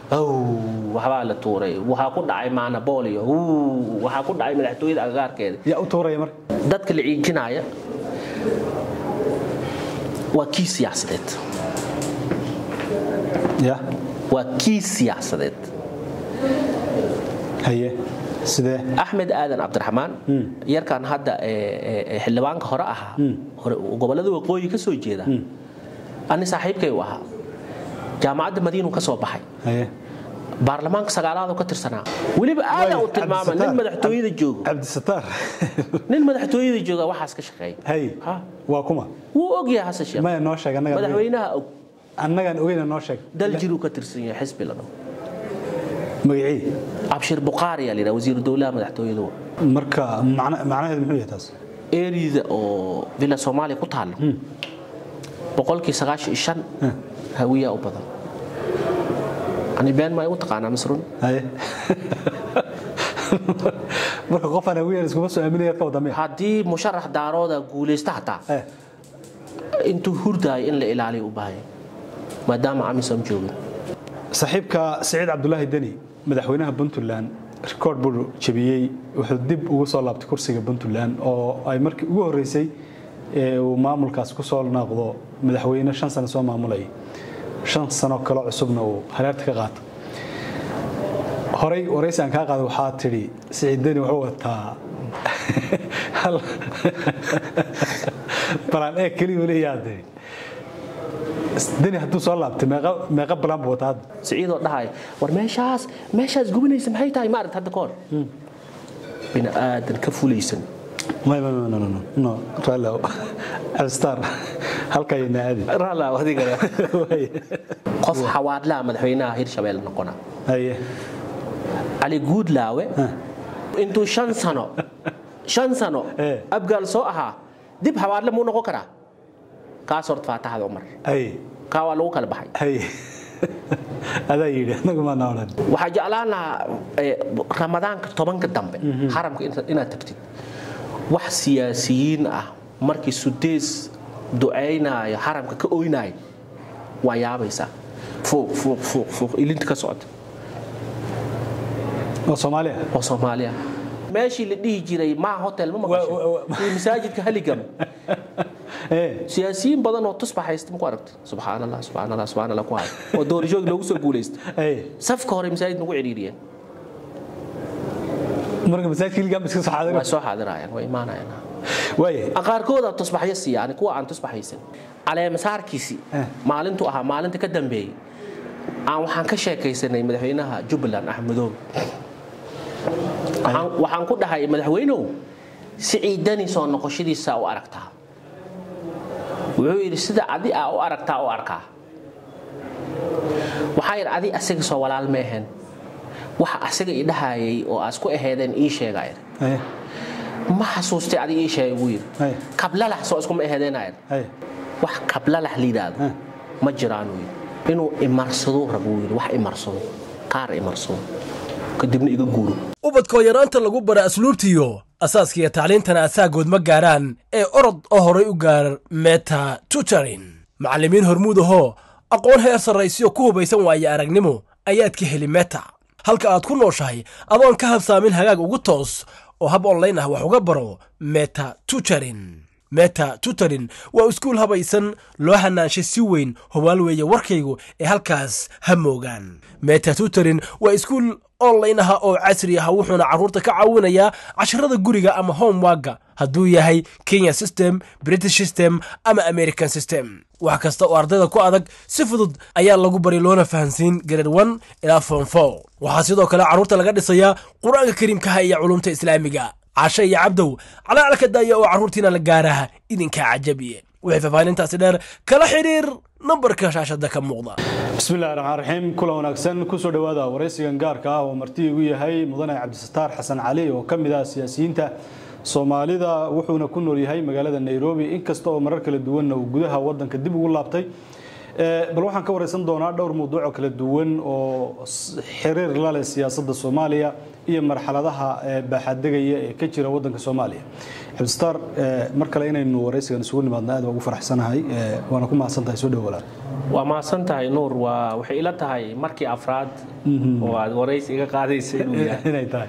waxbaa la tuuray waxa ku dhacay maana booliyo waxa ku dhacay madaxtooyada agagaarkeeda yaa u tuuray mar dadka la ciijinaya waa kii siyaasadeed ya waa kii siyaasadeed haye sidee Ahmed Aadan Abdurrahman yarkan hadda xildhibaanka hore ahaa gobolada waqooyi ka soo jeeda ani saaxiibkay u ahaa jaamacadda Madiina ka soo baxay haye baarlamaanka sagaalaad oo ka tirsanaa waliba aad u tilmaamay nin madaxtooyada jooga Cabdi Sataar nin madaxtooyada jooga waxaas ka shaqeeyay haye waa kuma wuu ogyahay Xasan Sheekh ma noo sheeg anaga madaxweynaha annagan ogeyna noo sheeg dal jiru ka tirsan yahay xisbi lado magacii Abshir Buqaari yaa wasiir dawladda madaxtooyada marka macnaheedu muxuu yahay taas erida oo villa Soomaaliya ku taalo boqolkii 95 hawiya u badan ani been ma u taqaana Masrun haye marka qof aan hawiya isku soo aaminaya ka wadamay hadii musharax daarooda guuleysta hataa intuu hurdaay in la ilaaliyo u baahay maadaama amisom joogo saxiibka Saciid Cabdullaahi Dani madaxweynaha Puntland record buu jabiyay wuxuu dib ugu soo laabtay kursiga Puntland oo ay markii ugu horeysay uu maamulkaas ku soo noqdo madaxweyne 5 sano soo maamulay 5 sano kale cusubna uu hareerta ka qaato horay wareysan ka qaado waxa tiri Saciid Dani wuxuu wataa balan kaliya leeyahay Dani haduu soo laabtay meeqa balan buu wataa Saciid oo dhahay war meeshaas gubinaysa maxay tahay ma aragtay hadda koor bina aadan ka fulaysan no rala astar halka yinaadi rala wadiga qof xawaadla madaxweynaha Hirshabelle noqona haye Ali Guudlaawe intuu 5 sano abgaal soo aha dib xawaadla mu noqon karaa kaas horta faataxada Umar haye ka waa lagu kala baxay haye ada yiri anagu ma noolaan waxa jeclaana Ramadaanka 10ka dambe haramka inaad tagtid wax siyaasiyiin ah markii sudees duceynaayo haramka ka ooynaay waa yaabaysa fuuq ilinta ka socota oo Soomaaliya meeshii la dhihi jiray ma hotel ma maqashay masaajidka Haligam siyaasiyiin badan oo tusbaxaysta ma ku aragtay subhanallah ku hay oo doorashooyin lagu soo guuleystay safka hore masaajid lagu ciriiriyeen marka masaajidka Haligam iska soo xaadirayaan way imaanayaan way aqaarkooda tusbaxyo siiyaan kuwa aan tusbaxaysan على مساركيسي maalintu aha maalinta ka dambeeyay aan waxaan ka sheekaysanay madaxweynaha Jubbaland Axmedow waxaan ku dhahay madaxweynuhu Saciid Dani soo noqoshadiisa u aragtaa wuxuu yiri sida adi u aragtaa u arkaa waxa yar adi asaga soo walaal ma ahayn waxa asaga idahayay oo aas ku aheedeen ii sheegay ma xasuustay adi ii sheegay wiil qabla la soo isku ma aheedeenay wax qabla la liidaad ma jiraan inuu imarsado rabo wax imarsado qaar imarsado kadibna iga guuro ubadkoo yaraanta lagu bara asluubtiyo asaaskiya tacliintana asaagood ma gaaraan ee orod oo horay u gaar meta tutoring macallimiin hormuud ahoo aqoon heer sarraysiyo ku hubaysan waaye aragnimo ayaad ka heli meta halka aad ku nooshahay adoon ka habsaamin hagaag ugu toos oo hab online ah wax uga baro meta tutoring meta tutoring waa iskuul habaysan loo hanaanshay si weyn hubaal weeye warkaygu ee halkaas ha moogaan meta tutoring waa iskuul online ah oo casri ah wuxuuna carruurta ka caawinayaa casharada guriga ama homework hadduu yahay Kenya system British system ama American system wax kasta oo ardayda ku adag si fudud ayaa lagu bari loona fahansiin grade 1 ilaa form 4 waxaa sidoo kale carruurta laga dhisayaa quraanka kariimka iyo culumta islaamiga عشان يعبدوا على الكداية وعروتنا الجارها إذن كعجبية وحفظ فاينتاس دير كلا حرير نمبر كشاشة دك موضة بسم الله الرحمن الرحيم كل وناكسن كسر دوادا ورئيس جنجاركا ومرتي ويا هاي مدن عبد الستار حسن علي وكم ذا سياسيين تا صومالي ذا وحنا كنا لهاي مجال نيروبي إن كستو مرة كل الدول وجودها وضن كدب والله بتي bal waxaan ka wareysan doonaa dhowr mowduuc oo kala duwan oo xiriir la leh siyaasadda Soomaaliya iyo marxaladaha baaxadegaya ee ka jira wadanka Soomaaliya. Cabdistar mar kale inaynu wareysigan isugu nimaadna aad ugu faraxsanahay waana ku mahadsantahay soo dhawaada. waa mahadsantahay Nuur waxay ila tahay markii afraad oo aad wareysi iga qaadaysay inay tahay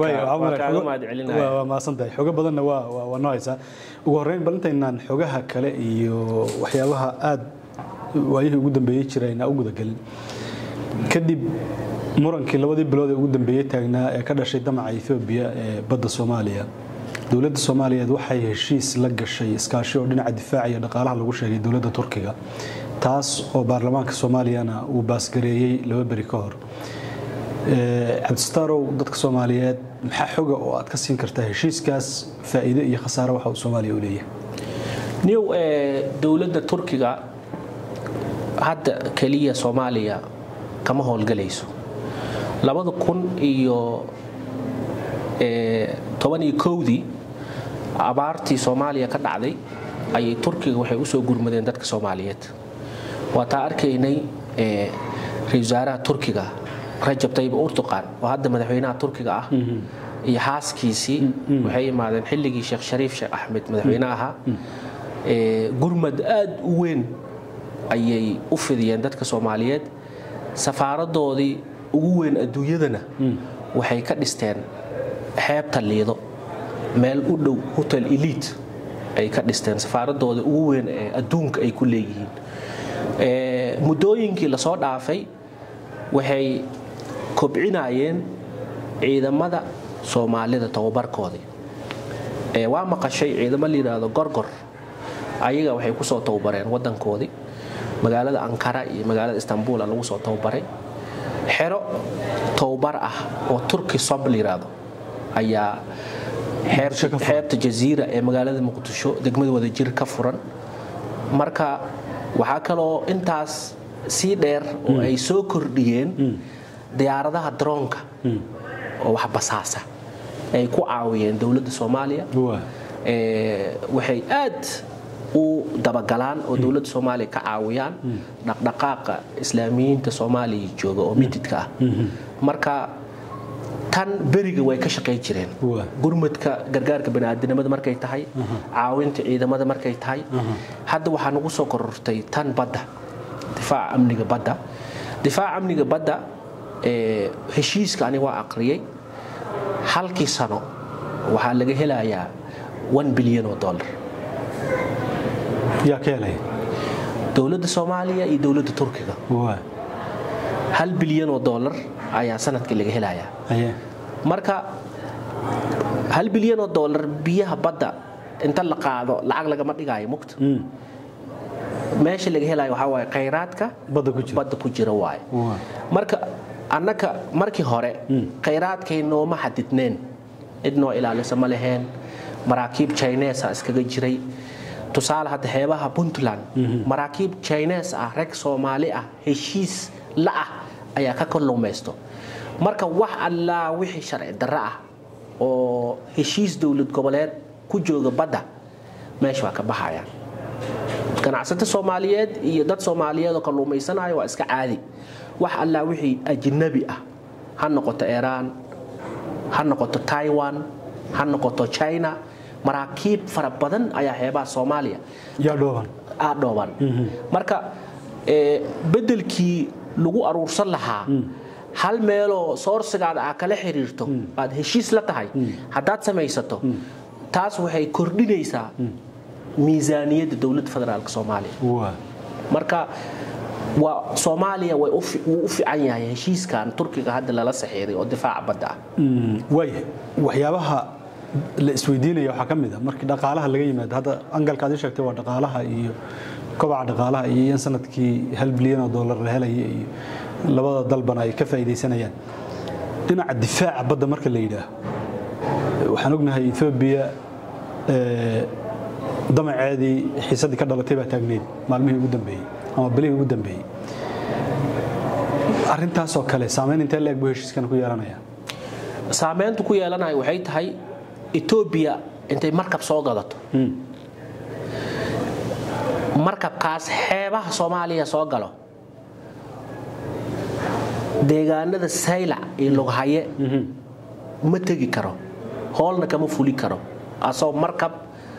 waa mahadsantahay xogo badanna waa nooysa ugu horeyn bal intaynaan xogaha kale iyo waxyaabaha aad waayihii ugu dambeeyay jirayna ugu gudagalin kadib murankii labadii bilood ee ugu dambeeyay taagnaa ee ka dhashay damaca Ethiopia ee badda Soomaaliya dawladda Soomaaliyeed waxay heshiis la gashay iskaashi oo dhinaca difaaca iyo dhaqaalaha lagu sheegay dawladda Turkiga taas oo baarlamaanka Soomaaliyana uu baasgareeyay laba bari ka hor Cabdistarow dadka Soomaaliyeed maxaa xoga oo aad ka siin kartaa heshiiskaas faa'iido iyo khasaare waxa uu Soomaaliya u leeyahay niyow dawladda Turkiga hadda kaliya Soomaaliya kama howlgalayso 2011 abaartii Soomaaliya ka dhacday ay Turkiga waxay u soo gurmadeen dadka Soomaaliyeed waa taa arkaynay ra'iisul wasaaraha Turkiga Rajab Tayyip Erdogan oo hadda madaxweynaha Turkiga ah iyo xaaskiisii waxay imaadeen xilligii Sheekh Shariif Sheekh Ahmed madaxweynaha gurmad aad u weyn ayay u fidiyeen dadka Soomaaliyeed safaaradoodii ugu weyn adduunyadana waxay ka dhisteen xeebta Liido meel u dhow Hotel Elite ay ka dhisteen safaaradoodii ugu weyn ee adduunka ay ku leeyihiin muddooyinkii la soo dhaafay waxay kobcinayeen ciidamada Soomaalida tababarkoodii waa maqashay ciidamo la yiraahdo Gorgor ayaga waxay ku soo tababareen wadankoodii magaalada Ankara iyo magaalada Istanbul lagu soo tababaray xero tababar ah oo Turki Sob la yiraahdo ayaa xeebta Jazeera ee magaalada Muqdisho degmada Wadajir ka furan marka waxa kale oo intaas si dheer oo ay soo kordhiyeen diyaaradaha droonka oo wax basaasa ay ku caawiyeen dawladda Soomaaliya waxay aad u dabagalaan oo dawladda Soomaaliya ka caawiyaan dhaqdhaqaaqa islaamiyiinta Soomaaliya jooga oo mididka ah marka tan beriga way ka shaqeey jireen gurmadka gargaarka bani'aadanimada markay tahay caawinta ciidamada markay tahay hadda waxa nagu soo korortay tan badda difaaca amniga badda heshiiska aniga waa aqriyay halkii sano waxa laga helayaa $1 bilyan yaa ka helay dawladda Soomaaliya iyo dawladda Turkiga $1 bilyan ayaa sanadkii laga helayaa marka $1 bilyan biyaha badda inta la qaado lacag laga ma dhigaayo mugta meesha laga helayo waxa waaye khayraadka badda ku jira waaye marka annaka markii hore khayraadkayno ma xadidneen idnoo ilaalisa ma leheen maraakiib Chinese iskaga jiray tusaale hadda xeebaha Puntland maraakiib Chinese rag Soomaali heshiis la ayaa ka kalluumaysto marka wax alla wixii sharci darro oo heshiis dawlad goboleed ku jooga badda meesha waa ka baxayaan ganacsatada Soomaaliyeed iyo dad Soomaaliyeed oo kalluumaysanaya waa iska caadi wax alla wixii ajnabi ha noqoto Iran ha noqoto Taiwan ha noqoto China maraakiib fara badan ayaa xeebaha Soomaaliya yaa dhooban marka bedelkii lagu aruursan lahaa hal meeloo soorsigaada kala xiriirto aad heshiis la tahay haddaad samaysato taas waxay kordhinaysaa miisaaniyadda dawladda federaalka Soomaaliya marka waa Soomaaliya way u fiican yahay heshiiskan Turkiga hadda lala saxiiray oo difaaca badda waxyaabaha la isweydiinayo waxa kamid markii dhaqaalaha laga yimaado hadda angalka aad sheegtay waa dhaqaalaha iyo kobaca dhaqaalaha iyo sanadkii $1 bilyan la helay iyo labada dalban ay ka faa'iideysanayaan dhinaca difaaca badda marka la yiraahdo waxaan ognahay Ethiopia damaceedii xiisadii ka dhalatay baa taagneed maalmihii ugu dambeeyay ama bilihii ugu dambeeyay arintaas oo kale saameyn intee leeg buu heshiiskan ku yeelanaya saameyntu ku yeelanaya waxay tahay Ethiopia intay markab soo gadato markabkaas xeebaha Soomaaliya soo galo deegaanada saylac iyo lughaye ma tagi karo hoolna kama fuli karo asoo markab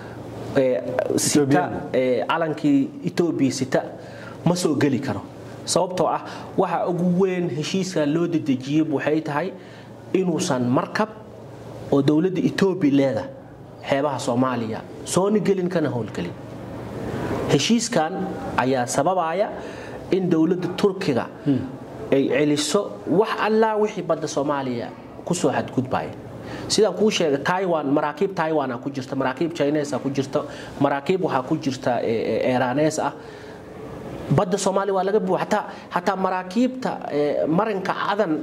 sita calankii Itoobiya sita ma soo gali karo sababtoo ah waxa ugu weyn heshiiska loo dedejiyay waxay tahay inuusan markab oo dawladda Itoobiya leedahay xeebaha Soomaaliya soo gelin kana howlgalin heshiiskan ayaa sababaya in dawladda Turkiga ay celiso wax alla wixii badda Soomaaliya ku soo xadgudbay sidaan ku sheegay Taiwan maraakiib Taiwan ku jirta maraakiib Chinese ku jirta maraakiib waxa ku jirta Iranese ah badda Soomaaliya waa laga buuxta hatta maraakiibta marinka cadan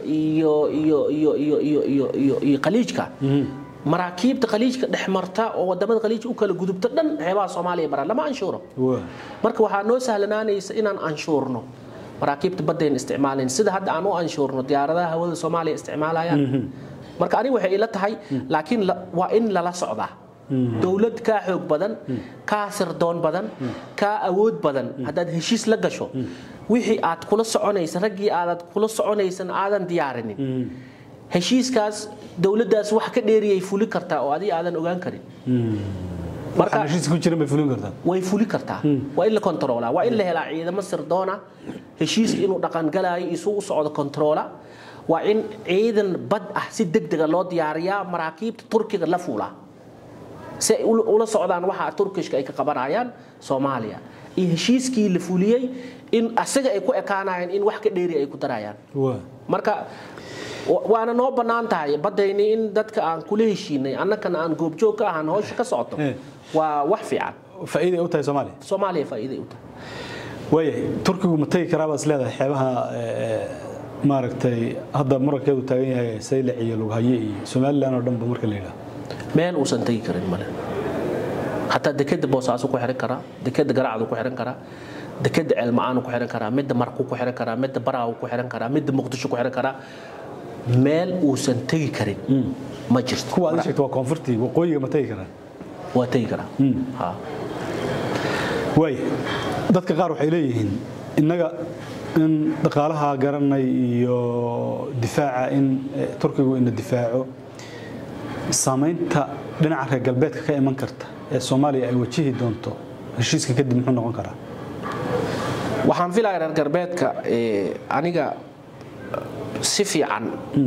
iyo qaliijka maraakiibta qaliijka dhexmarta oo wadamada qaliij u kala gudubta dhan xeebaha Soomaaliya baran lama anshuuro marka waxa noo sahlanaanaysa inaan anshuurno maraakiibta badeen isticmaaleen sida hadda aan u anshuurno diyaaradaha hawada Soomaaliya isticmaalayaan marka ani waxay ila tahay laakiin waa in la socdaa dawlad ka xoog badan ka sirdoon badan ka awood badan haddaad heshiis la gasho wixii aad kula soconaysa ragii aad kula soconaysan aadan diyaarinin heshiiskaas dawladdaas wax ka dheeriyay fuli kartaa oo adii aadan ogaan karin marka heshiis ku jira ma fulin kartaa way fuli kartaa waa in la controla waa in la helaa ciidamo sirdoona heshiis inuu dhaqan galaayo isugu socdo controla waa in ciidan bad ah si degdeg ah loo diyaariyaa maraakiibta Turkiga la fuula si ula socdaan waxa Turkishka ay ka qabanayaan Soomaaliya iyo heshiiskii la fuliyay in asaga ay ku ekaanayaan in wax ka dheeri ay ku darayaan marka waana noo banaan tahay badayni in dadka aan kula heshiinay annakana aan goobjoog ka ahaan hawsha ka socoto waa wax fiican faa'iido u tahay Soomaaliya faa'iido u tahay way Turkigu ma tagi karaa bas leedahay xeebaha maaragtay hadda markeedu taagan yahay saylac iyo lughaye iyo Soomaaliland oo dhanba marka la yiraahdo meel uu san tagi karin male hatta dekada Boosaaso ku xiran kara dekada Garaacdo ku xiran kara dekada Elmaan ku xiran kara midda Marqo ku xiran kara midda Baraawo ku xiran kara midda Muqdisho ku xiran kara meel uu san tagi karin ma jirto kuwa aad sheegto waa koonfurti waqooyiga ma tagi karaan waa tagi kara ha way dadka qaar waxay leeyihiin inaga in dhaqaalaha garanay iyo difaaca in Turkigu in difaaco saamaynta dhinaca reer galbeedka ka iman karta ee Soomaaliya ay wajihi doonto heshiiska kadib muxuu noqon karaa waxaan filayaa reer galbeedka aniga si fiican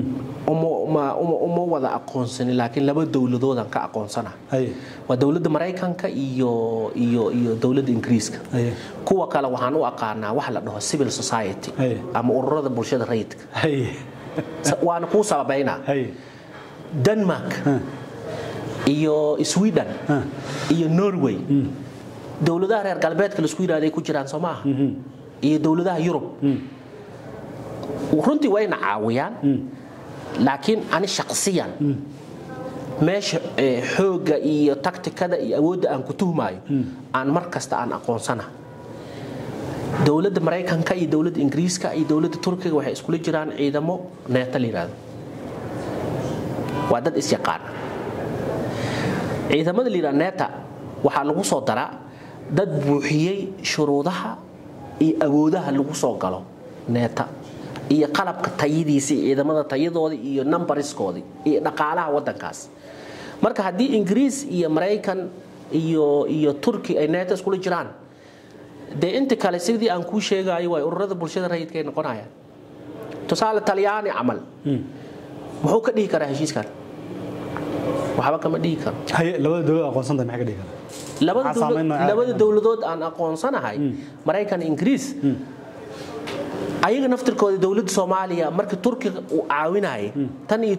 uma wada aqoonsan laakiin laba dawladood aan ka aqoonsanahay waa dawladda Mareykanka iyo dawladda Ingiriiska kuwa kale waxaan u aqaanaa wax la dhaho civil society ama ururada bulshada rayidka waana ku sababayna Denmark iyo Sweden iyo Norway dawladaha reer galbeedka la isku yiraahday ku jiraan Soomaaliya iyo dawladaha Yurub runtii wayna caawiyaan laakiin ani shakhsiyan meesha xooga iyo taktikada iyo awoodda aan ku tuhmaayo aan markasta aan aqoonsana dawladda Mareykanka iyo dawladda Ingiriiska iyo dawladda Turkiga waxay isku jiraan ciidamo NATO la yiraahdo waa dad is yaqaan ciidamada la yiraahdo NATO waxa lagu soo daraa dad buuxiyay shuruudaha iyo awoodaha lagu soo galo NATO iyo qalabka tayadiisa ciidamada tayadooda iyo numberskooda iyo dhaqaalaha wadankaas marka hadii Ingiriis iyo Mareykan iyo Turki ay NATO isku jiraan de inta kale sidii aan ku sheegay way ururada bulshada rayidka ay noqonayaan tusaale Talyaani amal muxuu ka dhigi karaa heshiiskan waxba kama dhigi karo labada dawlad aqoonsanta maxay ka dhigi karaa labada dawladood aan aqoonsanahay Mareykan Ingiriis ayaga naftirkooda dawladda Soomaaliya markii Turkiga uu caawinayay tan iyo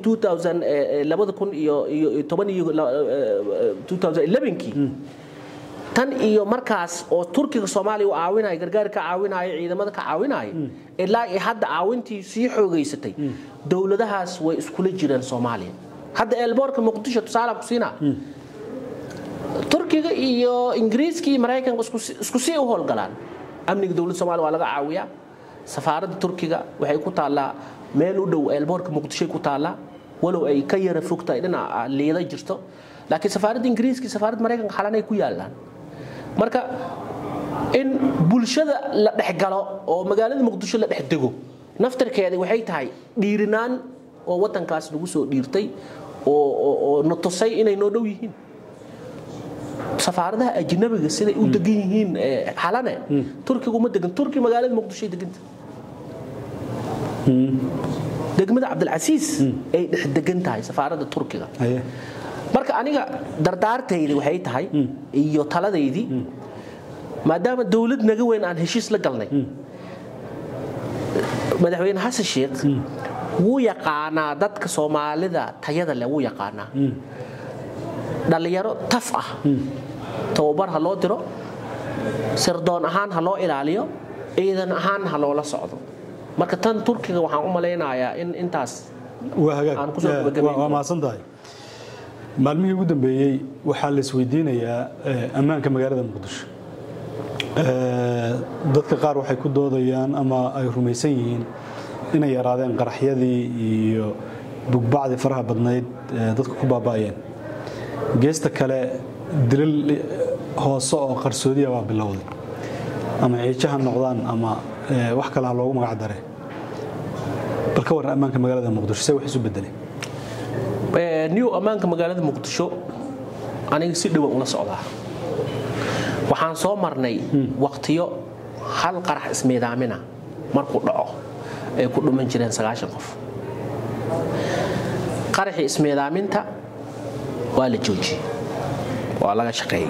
2011 tan iyo markaas oo Turkiga Soomaaliya uu caawinayay gargaarka caawinayay ciidamada ka caawinayay ilaa ay hadda caawintii sii xoogaysatay dawladahaas way isku jiraan Soomaaliya hadda elboorka Muqdisho tusaale ku siina Turkiga iyo Ingiriiska iyo Mareykanka isku sii u howlgalaan amniga dawladda Soomaaliya waa laga caawiyaa safaaradda Turkiga waxay ku taalaa meel u dhow elboorka Muqdisho ku taalaa walow ay ka yara fogtahay dhinaca leeda jirto laakiin safaaradda Ingiriiska iyo safaaradda Mareykanka xalan ay ku yaalaan marka in bulshada la dhexgalo oo magaalada Muqdisho la dhexdego naftarkeeda waxay tahay dhiirinaan oo wadankaas lagu soo dhiirtay oo notusay inay noo dhow yihiin safaaradaha ajnabiga sida u degan yihiin xalane Turkiga uma degan Turki magaalada Muqdisho deganta degmada Cabdilcasiis ay degan tahay safaarada Turkiga marka aniga dardaartaydi waxay tahay iyo taladeydii maadaama dawlad naga weyn aan heshiis la galnay madaxweyne Xasan Sheekh wuu yaqaanaa dadka Soomaalida tayada leh wuu yaqaanaa dhalinyaro taf ah tababar ha loo diro sirdoon ahaan ha loo ilaaliyo ciidan ahaan ha loola socdo marka tan Turkiga waxaan u maleynayaa in intaas aan ku soo gabagabeeyay waa maasantahay maalmihii ugu dambeeyay waxa la isweydiinayaa ammaanka magaalada Muqdisho dadka qaar waxay ku doodayaan ama ay rumaysan yihiin inay yaraadeen qaraxyadii iyo bugbacdi faraha badnayd dadku ku baabaayeen geesta kale dilal hoose oo qarsoodiya waa bilowday ama ciidaha noqdaan ama wax kale loogu magac daray balka waran ammaanka magaalada Muqdisho say wax isu bedelay new ammaanka magaalada Muqdisho aniga si dhow ula socdaa waxaan soo marnay waqtiyo hal qarax ismeedaamina markuu dhaco ay ku dhuman jireen 9 qof qaraxii ismeedaaminta waa la joojiyay waa laga shaqeeyay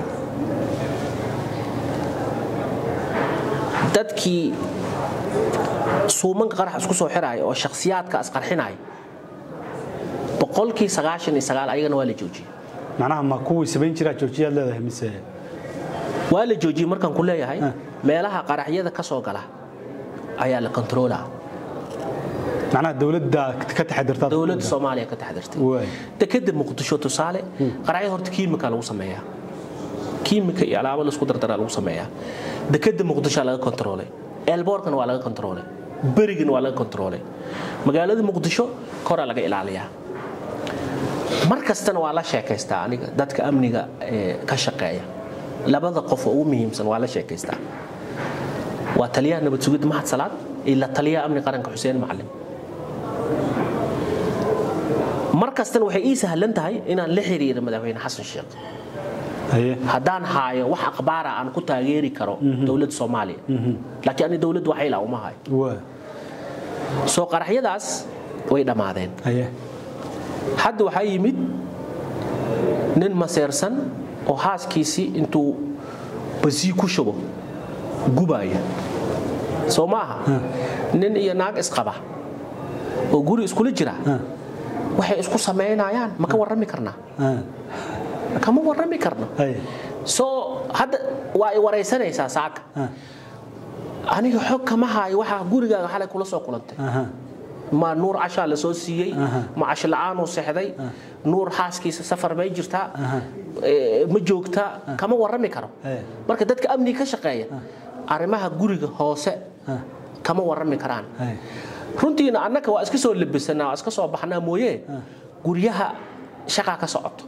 dadkii suumanka qarax isku soo xiraay oo shakhsiyaadka asqarxinay boqolkii 99 ayagana waa la joojiyay macnaha ma kuwii sameyn jiray joojiyaad leedahay mise waa la joojiyay markaan ku leeyahay meelaha qaraxyada ka soo gala ayaa la controla macnaha dawladda ka taxadirtay dawladda Soomaaliya ka taxadirtay dekada Muqdisho tusaale qaraxyo horta kiimika lagu sameeyaa kiimika iyo alaabo la isku dardara lagu sameeyaa dekada Muqdisho laga controlay elboorkan waa laga controlay barigan waa laga controlay magaalada Muqdisho kor laga ilaaliyaa markastana waa la sheekaystaa aniga dadka amniga ka shaqeeya labada qof oo ugu muhiimsan waa la sheekaystaa waa taliyaha nabad sugid Mahad Salaad ila taliyaha amni qaranka Xuseen Macalin markastana waxay ii sahlan tahay inaan la xiriiro madaxweyne Xasan Sheekh haddaan haayo wax akhbaar aan ku taageeri karo dawladda Soomaaliya laakiin ani dawladdu waxay la uma hayo soo qaraxyadaas way dhamaadeen hadda waxa yimid nin maseersan oo haaskiisi intuu basi ku shubo gubaya Soomaha nin iyo naag isqaba oo guri isku la jira waxay isku sameynayaan ma ka warrami karnaa kama warrami karno soo hadda waa ay wareysanaysaa saaka aniga xog kama haayo waxa gurigaaga xalay kula soo kulantay ma nuur casha la soo siiyay ma cash la'aan oo seexday nuur xaaskiisa safar bay jirtaa ma joogtaa kama warrami karo marka dadka amni ka shaqeeya arimaha guriga hoose kama warrami karaan runtiina annaka waa iska soo labisanaa iska soo baxnaa mooyee guriyaha shaqa ka socoto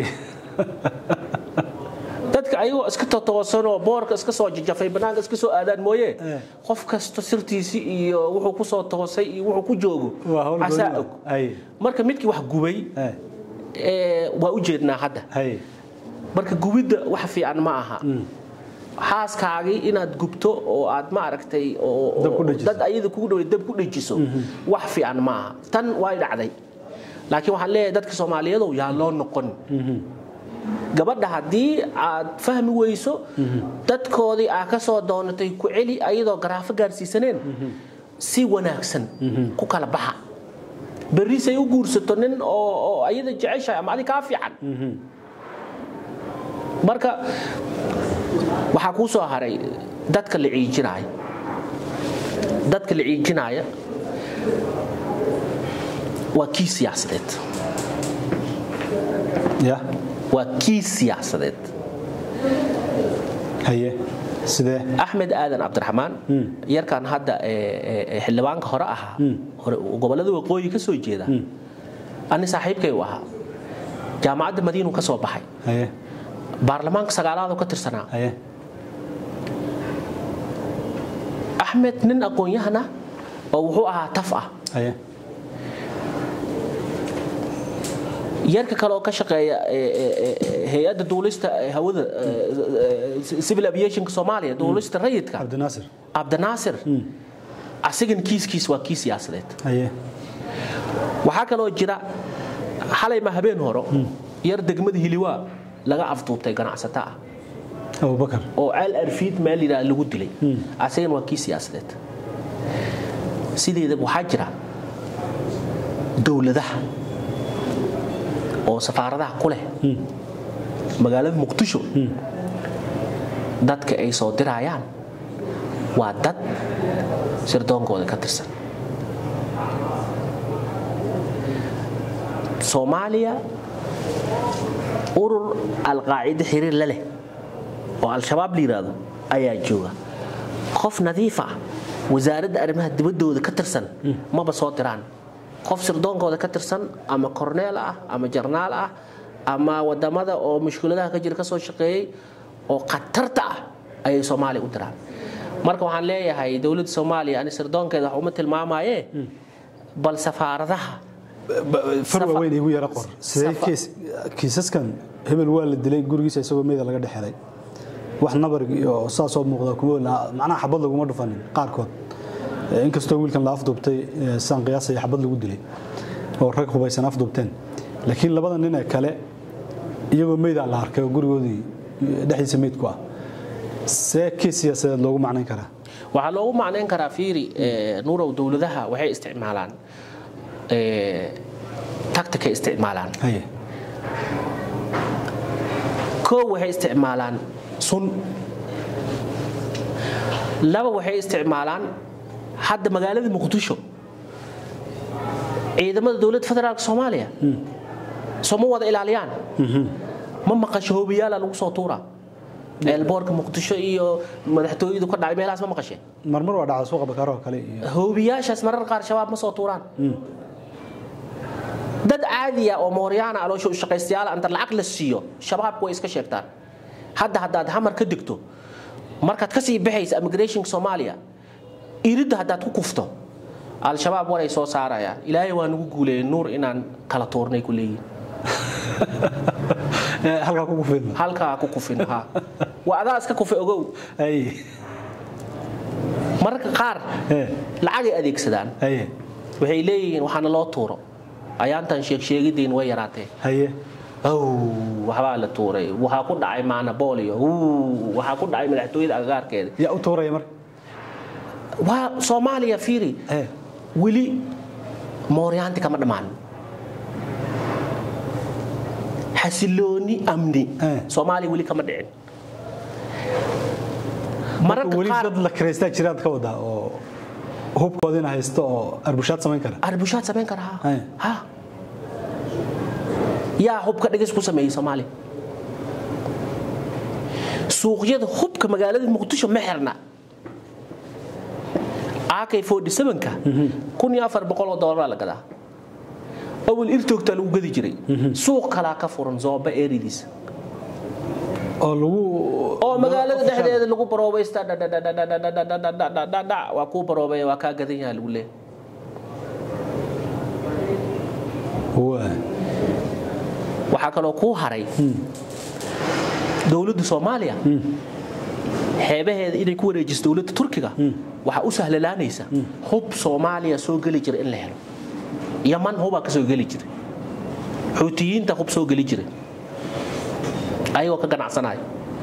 dadka ayagoo iska totoosan oo boorka iska soo jajafay banaanka iska soo aadaan mooyee qof kasta sirtiisi iyo wuxuu ku soo toosay iyo wuxuu ku joogo asaa marka midkii wax gubay waa u jeednaa hadda marka gubidda wax fiican ma aha xaaskaagii inaad gubto oo aad ma aragtay oo dad ayada kugu dhaway dab ku dhajiso wax fiican ma aha tan way dhacday laakiin waxaan leeyahay dadka Soomaaliyeed yaa loo noqon gabadha hadii aad fahmi weyso dadkoodii aa ka soo doonatay ku celi ayadoo garaafo gaarsiisaneen si wanaagsan ku kala baxa bariisay u guursato nin oo ayada jeceshay ama adiga ka fiican marka waxa ku soo haray dadka la ciijinaya waa kii siyaasadeed waa kii siyaasadeed haye sidee Axmed Aadan Cabdiraxmaan yarkan hadda xildhibaanka hore ahaa gobolada waqooyi ka soo jeeda ani saaxiibkay u ahaa jaamacadda Madiina ka soo baxay haye baarlamaanka 9aad oo ka tirsanaa haye axmed nin aqoon-yahana oo wuxuu ahaa taf ah yarka kale oo ka shaqeeya hay'adda duulista hawada civil aviation Soomaaliya duulista rayidka Abdinaasir asigan kiiskiis waa kiis siyaasadeed waxa kale oo jira xalay ma habeen horo yar degmada Hiliwaa laga afduubtay ganacsato ah Abu Bakar oo al arfiid maalida lagu dilay asigan waa kiis siyaasadeed sideeda waxa jira dawladaha oo safaaradaha ku leh magaalada Muqdisho dadka ay soo dirayaan waa dad sirdoonkooda ka tirsan Soomaaliya urur al-qaacida xiriir la leh oo al-shabaab liiraado ayaa jooga qof nadiif ah wasaaradda arrimaha dibaddooda ka tirsan maba soo diraan qof sirdoonkooda ka tirsan ama korneel ah ama jarnaal ah ama wadamada oo mushkiladaha ka jira ka soo shaqeeyay oo qatarta ah ay Soomaaliya u diraan marka waxaan leeyahay dawladda Soomaaliya aan sirdoonkeeda wax uma tilmaamaayee bal safaaradaha farwa weyn igu yara qor sidee kiisaskan hebel waa la dilay gurigiisa isagoo meeda laga dhaxelay wax nabar iyo saas oo muuqda kuma macnaha xabad lagu ma dhufanin qaarkood inkastoo wiilkan la afduubtay san qiyaasay xabad lagu dilay oo rag hubaysan afduubteen laakiin labada nin ee kale iyagoo meeda la arkay gurigoodii dhaxdiisa meed ku ah seekii siyaasadeed loogu macnayn karaa waxa loogu macnayn karaa fiiri nuurow dawladaha waxay isticmaalaan tactic isticmaalaan koo waxay isticmaalaan sun laba waxay isticmaalaan hadda magaalada Muqdisho ciidamada dawladda federaalka Soomaaliya soo wada ilaaliyaan ma maqasho hoobiyaal lagu soo tuura elboorka Muqdisho iyo madaxtooyadu ka dhacay meelahaas ma maqashay marmar waa dhacay suuqa Bakaaro kale iyo hoobiyaashaas marar qaar shabaab ma soo tuuraan dad caadi ah oo Mooryaana aloosho shaqaystayaal inta lacag la siiyo shabaabku way iska sheegtaan haddaad hamar ka digto markaad ka sii bixaysa immigration Soomaaliya iridda haddaad ku kufto al-shabaab waray soo saarayaan ilaahay waa nagu guuleeyay nuur inaan kala toornay ku leeyihiin halka ku kufin ha waada iska kufi ogow ay marka qaar lacag ay adeegsadaan waxay leeyihiin waxana loo tuuro ayaantan sheegideen way yaraatay haye waxa la tuuray waxa ku dhacay maana booliyo waxa ku dhacay madaxtooyada agagaarkeeda yaa u tuuray mar waa Soomaaliya fiiri wili Mooryaanti kama dhamaan xasilooni amni Soomaaliya wili kama dhicin marka wili dad la kreesta jiraad ka wada oo hubkoodina haysto oo arbushaad sameyn kara ha yaa hubka dhigis ku sameeyay Soomaaliya suuqyada hubka magaalada Muqdisho ma xirna AK47ka $1400 la gadaa awal irtoogta lagu gadi jiray suuq kala ka furan Zooba Eridis oo magaalada dhexdeeda lagu baroobaysta waa ku baroobay waa ka gadan yahay lagu leeyahay waxa kale oo ku haray dawladda Soomaaliya xeebaheeda inay ku wareejiso dawladda Turkiga waxa u sahlanaanaysa hub Soomaaliya soo gali jiray in la helo Yaman huba ka soo gali jiray Xuutiyiinta hub soo gali jiray ayuu ka ganacsanay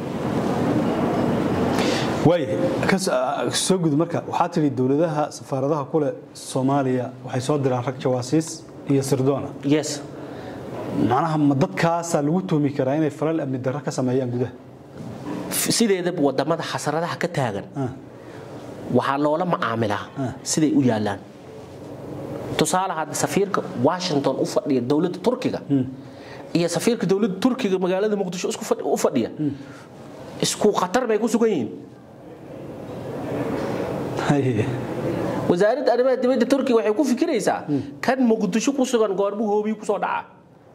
way ka soo gud marka waxa tiri dawladaha safaaradaha kule Soomaaliya waxay soo diraan rag jawaasiis iyo sirdoona yes macnaha dadkaas lagu toomi karaa inay falal amni darro ka sameeyaan gudaha sideeda wadamada xasaradaha ka taagan waxa loola macaamilaa siday u yaalaan tusaale hadda safiirka Washington u fadhiya dawladda Turkiga iyo safiirka dawladda Turkiga magaalada Muqdisho u fadhiya isku khatar bay ku sugan yihiin wasaaradda arrimaha dibadda Turkiga waxay ku fikiraysaa kan Muqdisho ku sugan goorbu hoobi ku soo dhaca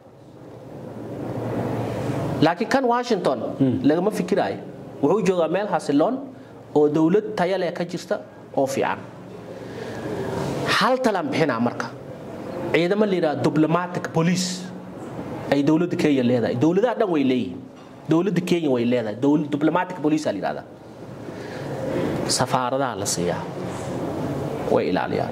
laakiin kan Washington lagama fikiraayo wuxuu joogaa meel xasiloon oo dawlad tayo leh ka jirta oo fiican hal talan bixina marka ciidamo la yiraahdo diplomatic police ay dawladda Kenya leedahay dawladaha dhan way leeyihiin dawladda Kenya way leedahay dawladda diplomatic police la yiraahdo safaaradaha la siiyaa way ilaaliyaan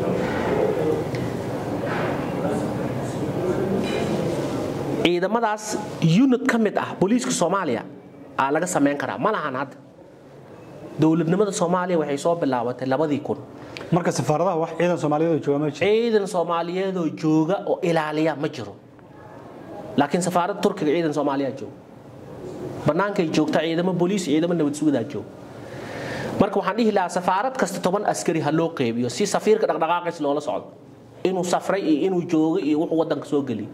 ciidamadaas unit kamid ah booliiska Soomaaliya laga sameyn karaa ma lahan hadda dawladnimada Soomaaliya waxay soo bilaabatay 2000 marka safaaradaha wax ciidan Soomaaliyeed oo jooga ma jiro ciidan Soomaaliyeed oo jooga oo ilaaliya ma jiro laakiin safaaradda Turkiga ciidan Soomaaliyeed jooga banaanka ay joogta ciidamo booliis ciidamo nabad sugida jooga marka waxaan dhihi lahaa safaarad kasta 10 askari ha loo qeybiyo si safiirka dhaqdhaqaaqiisa loola socdo inuu safray iyo inuu joogo iyo wuxuu wadanka soo gali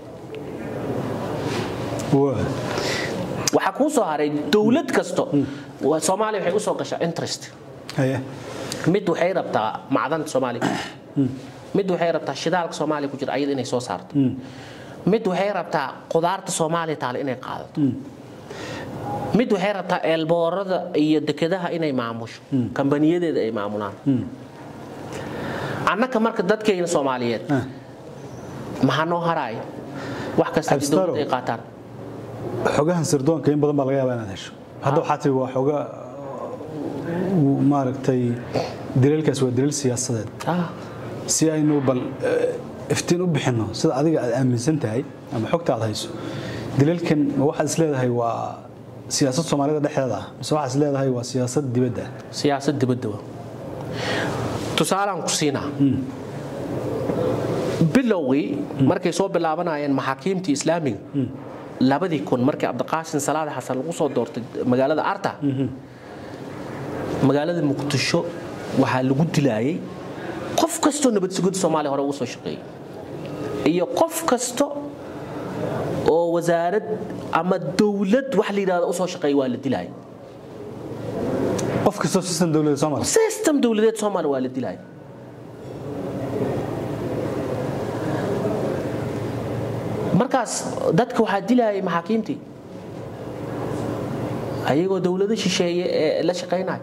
waxa ku soo haray dawlad kasto Soomaaliya waxay u soo gashaa interest mid waxay rabtaa macdanta Soomaaliya mid waxay rabtaa shidaalka Soomaaliya ku jira ayada inay soo saarto mid waxay rabtaa qudaarta Soomaaliya taal inay qaadato mid waxay rabtaa eelboorada iyo dekedaha inay maamusho kambaniyadeeda ay maamulaan annaka marka dadkeena Soomaaliyeed maxaa noo haray wax kasta dawladda ay qaataan xogahan sirdoonka in badan baa laga yaabaa inaad hesho hadda waxa tii waa xoga maaragtay dilalkaas waa dilal siyaasadeed si aynu bal iftiin u bixino sida adiga aad aaminsan tahay ama xogta aad hayso dilalkan ma waxa is leedahay waa siyaasad Soomaalida dhexdeeda ah mise waxa is leedahay waa siyaasad dibadda siyaasad dibadda tusaalaan ku siinaa bilowgii markay soo bilaabanayeen maxaakiimtii islaamiga 2000 markii Cabdiqaasim Salaad Xasan lagu soo doortay magaalada Arta magaalada Muqdisho waxa lagu dilaayay qof kasto nabad sugid Soomaaliya hore ugu soo shaqeeyay iyo qof kasto oo wasaarad ama dawlad wax la yiraahdo u soo shaqeeyay waa la dilaayay qof kasto system dawladeed Soomaaliya waa la dilaayay markaas dadka waxa dilaayay maxaakiimtii ayagoo dawladda shisheeye ee la shaqeynay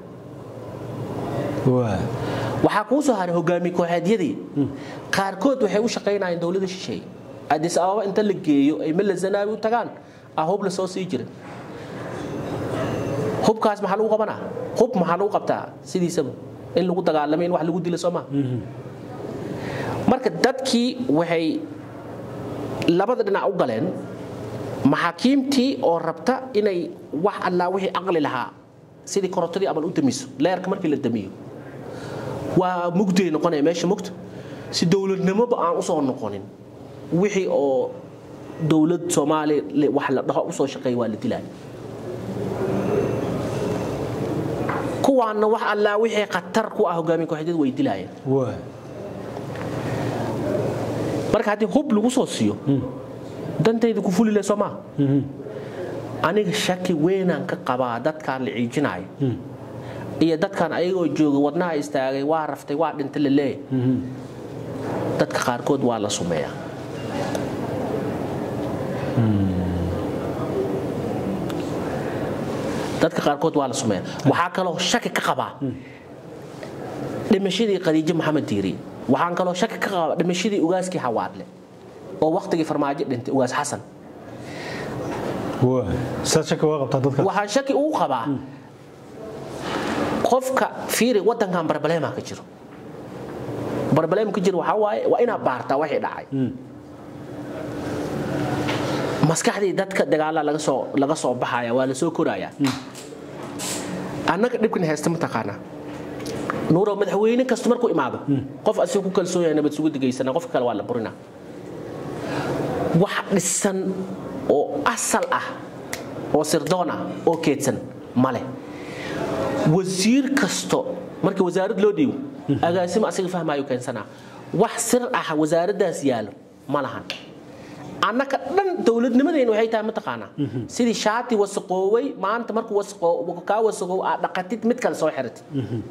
waxa ku soo haray hogaamiye kooxeedyadii qaarkood waxay u shaqeynayeen dawladda shisheeye Addis Ababa inta la geeyo ay meel zanaawi u tagaan ahoob la soo sii jiray hubkaas maxaa lagu qabanaa hub maxaa lagu qabtaa sidiisaba in lagu dagaalamo in wax lagu dilo Soomaa marka dadkii waxay labada dhinac u galeen maxaakiimtii oo rabta inay wax alla wixii aqli lahaa sidii korontadii amal u damiso leerka markii la damiyo waa mugdi noqonay meesha mugdi si dawladnimo aan u soo noqonin wixii oo dawlad Soomaaliya wax la dhaho u soo shaqeey waa la dilay kuwaana wax alla wixii qatar ku ah hogaamiye kooxdeed way dilayeen marka hadii hub lagu soo siiyo dantayda ku fulilay Soomaa aniga shaki weynaan ka qabaa dadkan la ciijinay iyo dadkan ayagoo jooga wadnaha istaagay waa raftay waa dhintay leeyahay dadka qaarkood waa la sumeeyaa dadka qaarkood waa la sumeeyaa waxa kale oo shaki ka qabaa dhimashadii Khadiija Maxamed Diiri waxaan kaloo shaki ka qabaa dhimashadii ugaaskii Hawaadle oo waqtigii farmaajo dhintay ugaas Xasan shaki waa qabtaa dadka waxa shaki uu qabaa qofka fiiri wadankan barbalema ka jiro waxa waaye waa ina baarta wixii dhacay maskaxdii dadka dagaal laga soo baxaya waa la soo koraya annaga dhibkan haysta ma taqaana nuuro madaxweyne kasto markuu imaado qof asigu ku kalsoon yahay nabad sugid geysana qof kale waa la burina wax dhisan oo asal ah oo sirdoona oo keedsan male wasiir kasto markii wasaarad loo dhiibo agaasimo asiga fahmaayo keensana wax sir ah wasaaraddaas yaalo malahan annaka dhan dawladnimadeena waxay tahay ma taqaana sidii shaati wasaqooway maanta markuu wasaqoow aad dhaqatid mid kale soo xiratid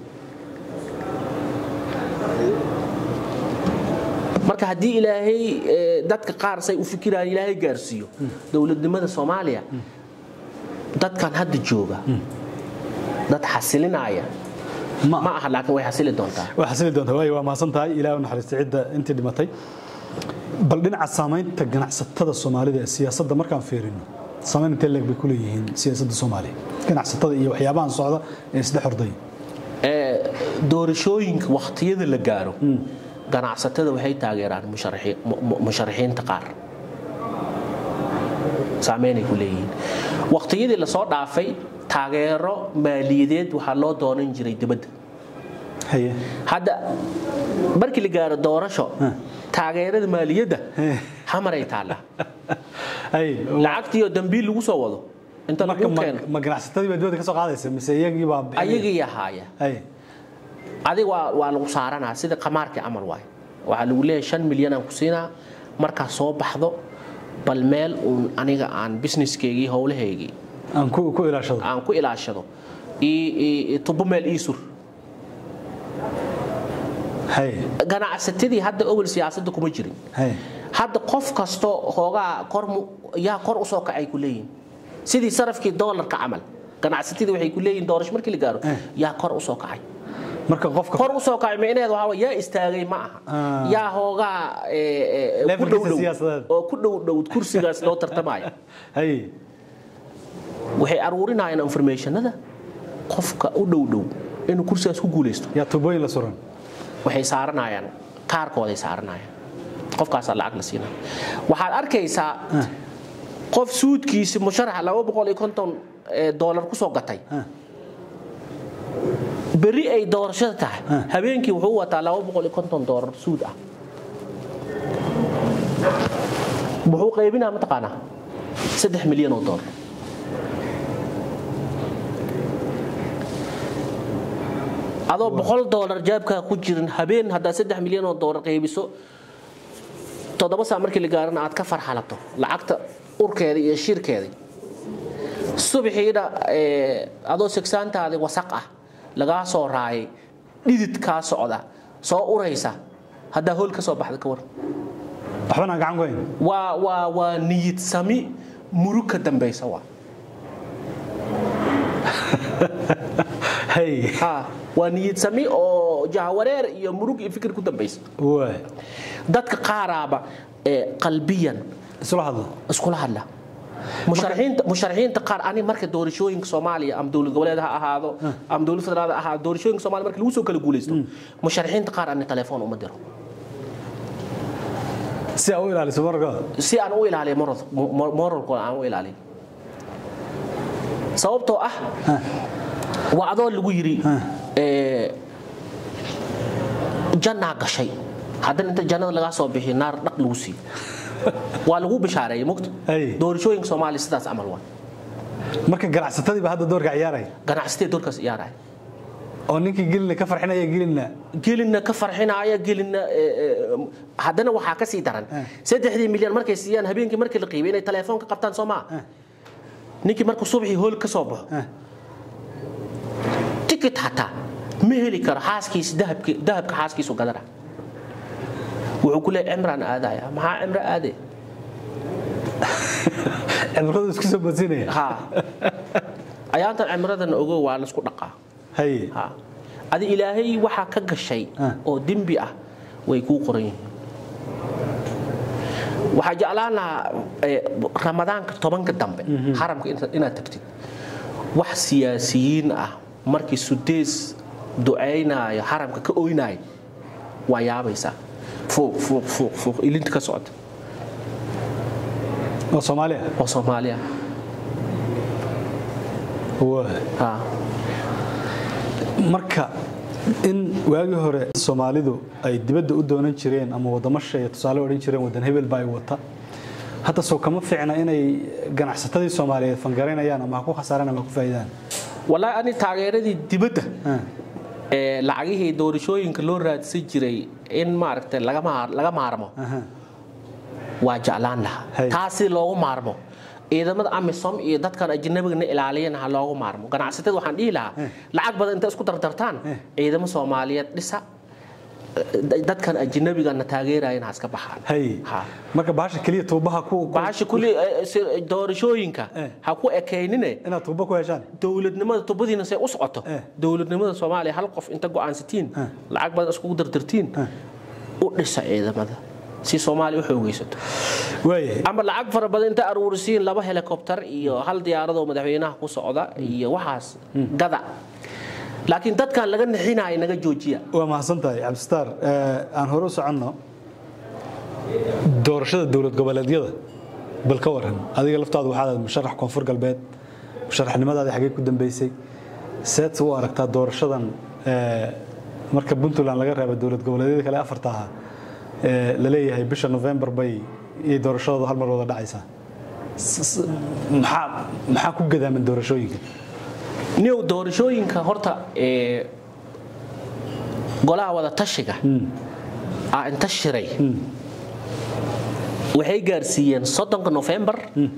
marka hadii ilaahay dadka qaar say u fikiraan ilaahay gaarsiyo dawladnimada Soomaaliya dadkan hadda jooga dad xasilinaya ما أحد لكن ويحصل دونتا وحصل دونتا وأيوة ما صنتها إلى أن حرست عدة أنت دمتي بل دين عصامين تجنع ستة الصومالية السياسة ده مركان فيرينه صامين تلك بكليهن سياسة الصومالي جنع ستة إيه وحيابان صعدة يسد حرضي دورشوينك وقتيد اللي جارو جنع ستة وهي تاجران مشرحين تقار سامين كليهن وقتيد اللي صار عفي تاجروا ماليات وحلو دونين جري دبد هي هذا بركي اللي جار دورشوا taageerada maaliyadda xamaray taala lacagtii oo dambiil lagu soo wado inta lagu keen ma ganacsatadii badwada ka soo qaadaysa mise iyagii baa ayagii yahaaya adiga waa lagu saaranaa sida qamaarkii amal waay waxa lagu leeyahay 5 milyan aan ku siinaa marka soo baxdo bal meel aniga aan businesskeygi howlaheygii aan ku ilaashado tubo meel iisur ganacsatadii hadda awal siyaasadda kuma jirin hadda qof kasto hoogaa kor u soo kacay ku leeyihiin sidii sarafkii dollarka camal ganacsatadii waxay ku leeyihiin doorasho markii la gaaro yaa kor u soo kacay marka qofka kor u soo kacay meeneed waxa yaa istaagay ma aha yaa hoogaa ku dhow kursigaas loo tartamaya waxay aruurinayaan informationada qofka u dhow inuu kursigaas ku guuleysto yaa tubooyin la suran waxay saaranayaan kaarkooda saaranayaan qofkaas lacag la siinaa waxaad arkaysaa qof suudkiisa musharax $250 ku soo gatay bari ay doorashada tahay habeenkii wuxuu wataa $250 suud ah wuxuu qaybinaa mataqaana $3 milyan adoo $100 jaabka ku jirin habeen hadda $3 milyan qaybiso 7 saac markii la gaarana aad ka farxalato lacagta urkeeda iyo shirkeeda subaxiina adoo sigsaantaada wasaq ah laga soo raayay dhidid ka socda soo uraysa hadda hool ka soo baxda ka war waxbana gacan goyn waa niyad sami murug ka dambaysa waa hey waa niyad sami oo jahawareer iyo murug iyo fikir ku dambaysa waa dadka qaaraaba qalbiyan isku hadla musharaxiinta qaar ani marka doorashooyinka Soomaaliya am dawlad goboleed ha ahaado am dawlad federaal ha ahaado doorashooyinka Soomaaliya marka lagu soo kala guuleysto musharaxiinta qaar ani telefoon uma diro si aan u ilaaliso marka si aan u ilaaliyo moralko aan u ilaaliyo sababtoo ah وعدو لغو يري جنة قشي هذا انت جنة لغا سو بخي نار دق لغو سي waa lagu bishaareeyay mugto doorashooyinka Soomaaliya sidaas amal waa marka ganacsatadii ba hadda doorka ciyaaray ganacsatadii doorkaas ciyaaray oo ninkii gelina ka farxinaya gelina hadana waxa ka sii daran 3 milyan markay siiyaan habeenkii markii la qiimeeyay inay telefoonka qabtaan Soomaa ninkii markuu subaxii hool ka soo baxo ticket hata ma heli karo xaaskiis dahabka xaaskiisu gadara wuxuu ku leeyahay Imraan aadaya maxaa Imraan aade Imraan isku soo badinaya ha ayaanta Imraan ogo waa la isku dhaqaa hay ha adi ilaahay waxa ka gashay oo dimbi ah way ku qoran yihiin waxa jeclaana ramadaanka 10ka dambe haramka inaad tagtid wax siyaasiyiin ah markii sudees duceynaayo haramka ka ooynaayo waa yaabaysa فوق اللي انت كسعد وصوماليا هو ها marka in waagi hore Soomaalidu ay dibadda u doonan jireen ama wadamasha ay tusaale oran jireen wadan hebel baa ay wata hata soo kama fiicna inay ganacsatadii Soomaaliyeed fangareynayaan ama ku khasaaranayaan ama ku faa'iidaan wallahi ani taageeradii dibadda lacagihii doorashooyinka loo raadsan jiray in maaragtay laga maarmo waa jeclaan lahaa taasi loogu maarmo ciidamada AMISOM iyo dadkan ajnabiga ilaaliyana loogu maarmo ganacsatada waxaan dhihi lahaa lacag badan inta isku dardartaan ciidamada Soomaaliyeed dhisa dadkan ajnabiga taageerayeen haska baxaan marka baasha kaliya tuubaha ku baasha kulli doorashooyinka ha ku ekeynine inaad tuuba ku heshaan dawladnimada tuubadiina say u socoto dawladnimada Soomaaliya hal qof inta go'aansatiin lacag badan isku dardartiin u dhisa ciidamada si Soomaaliya u xoogaysato ama lacag fara badan inta aruurisiin laba helicopter iyo hal diyaarado madaxweynaha ku socda iyo waxaas gada laakiin dadkan laga nixinaay naga joojiya waa mahadsantahay Cabdistaar aan hore u soconno doorashada dawlad goboleedyada bal ka waran adiga laftaadu waxaad musharax koonfur galbeed musharaxnimadaada xagee ku dambeysay seed u aragtaa doorashadan marka Puntland laga reebo dawlad goboleedyada kale afarta ah la leeyahay bisha November bay doorashadu hal mar wada dhacaysaa maxaa ku gadaaman doorashooyinka niyow doorashooyinka horta golaha wada tashiga inta shiray waxay gaarsiiyeen 3 November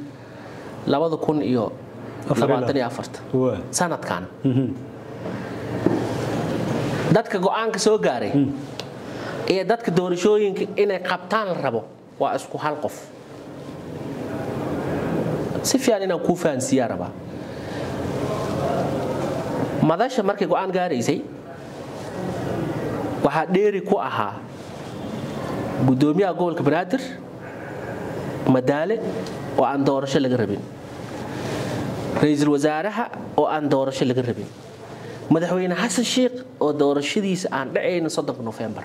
2024 sanadkan dadka go'aanka soo gaaray ee dadka doorashooyinka inay qabtaan rabo waa isku hal qof si fiican inaan ku fahansiyaa raba madasha markay go'aan gaaraysay waxa dheeri ku ahaa gudoomiyaha gobolka Banaadir madaale oo aan doorasho laga rabin ra'iisul wasaaraha oo aan doorasho laga rabin madaxweyne Xasan Sheekh oo doorashadiisa aan dhacayn 3 November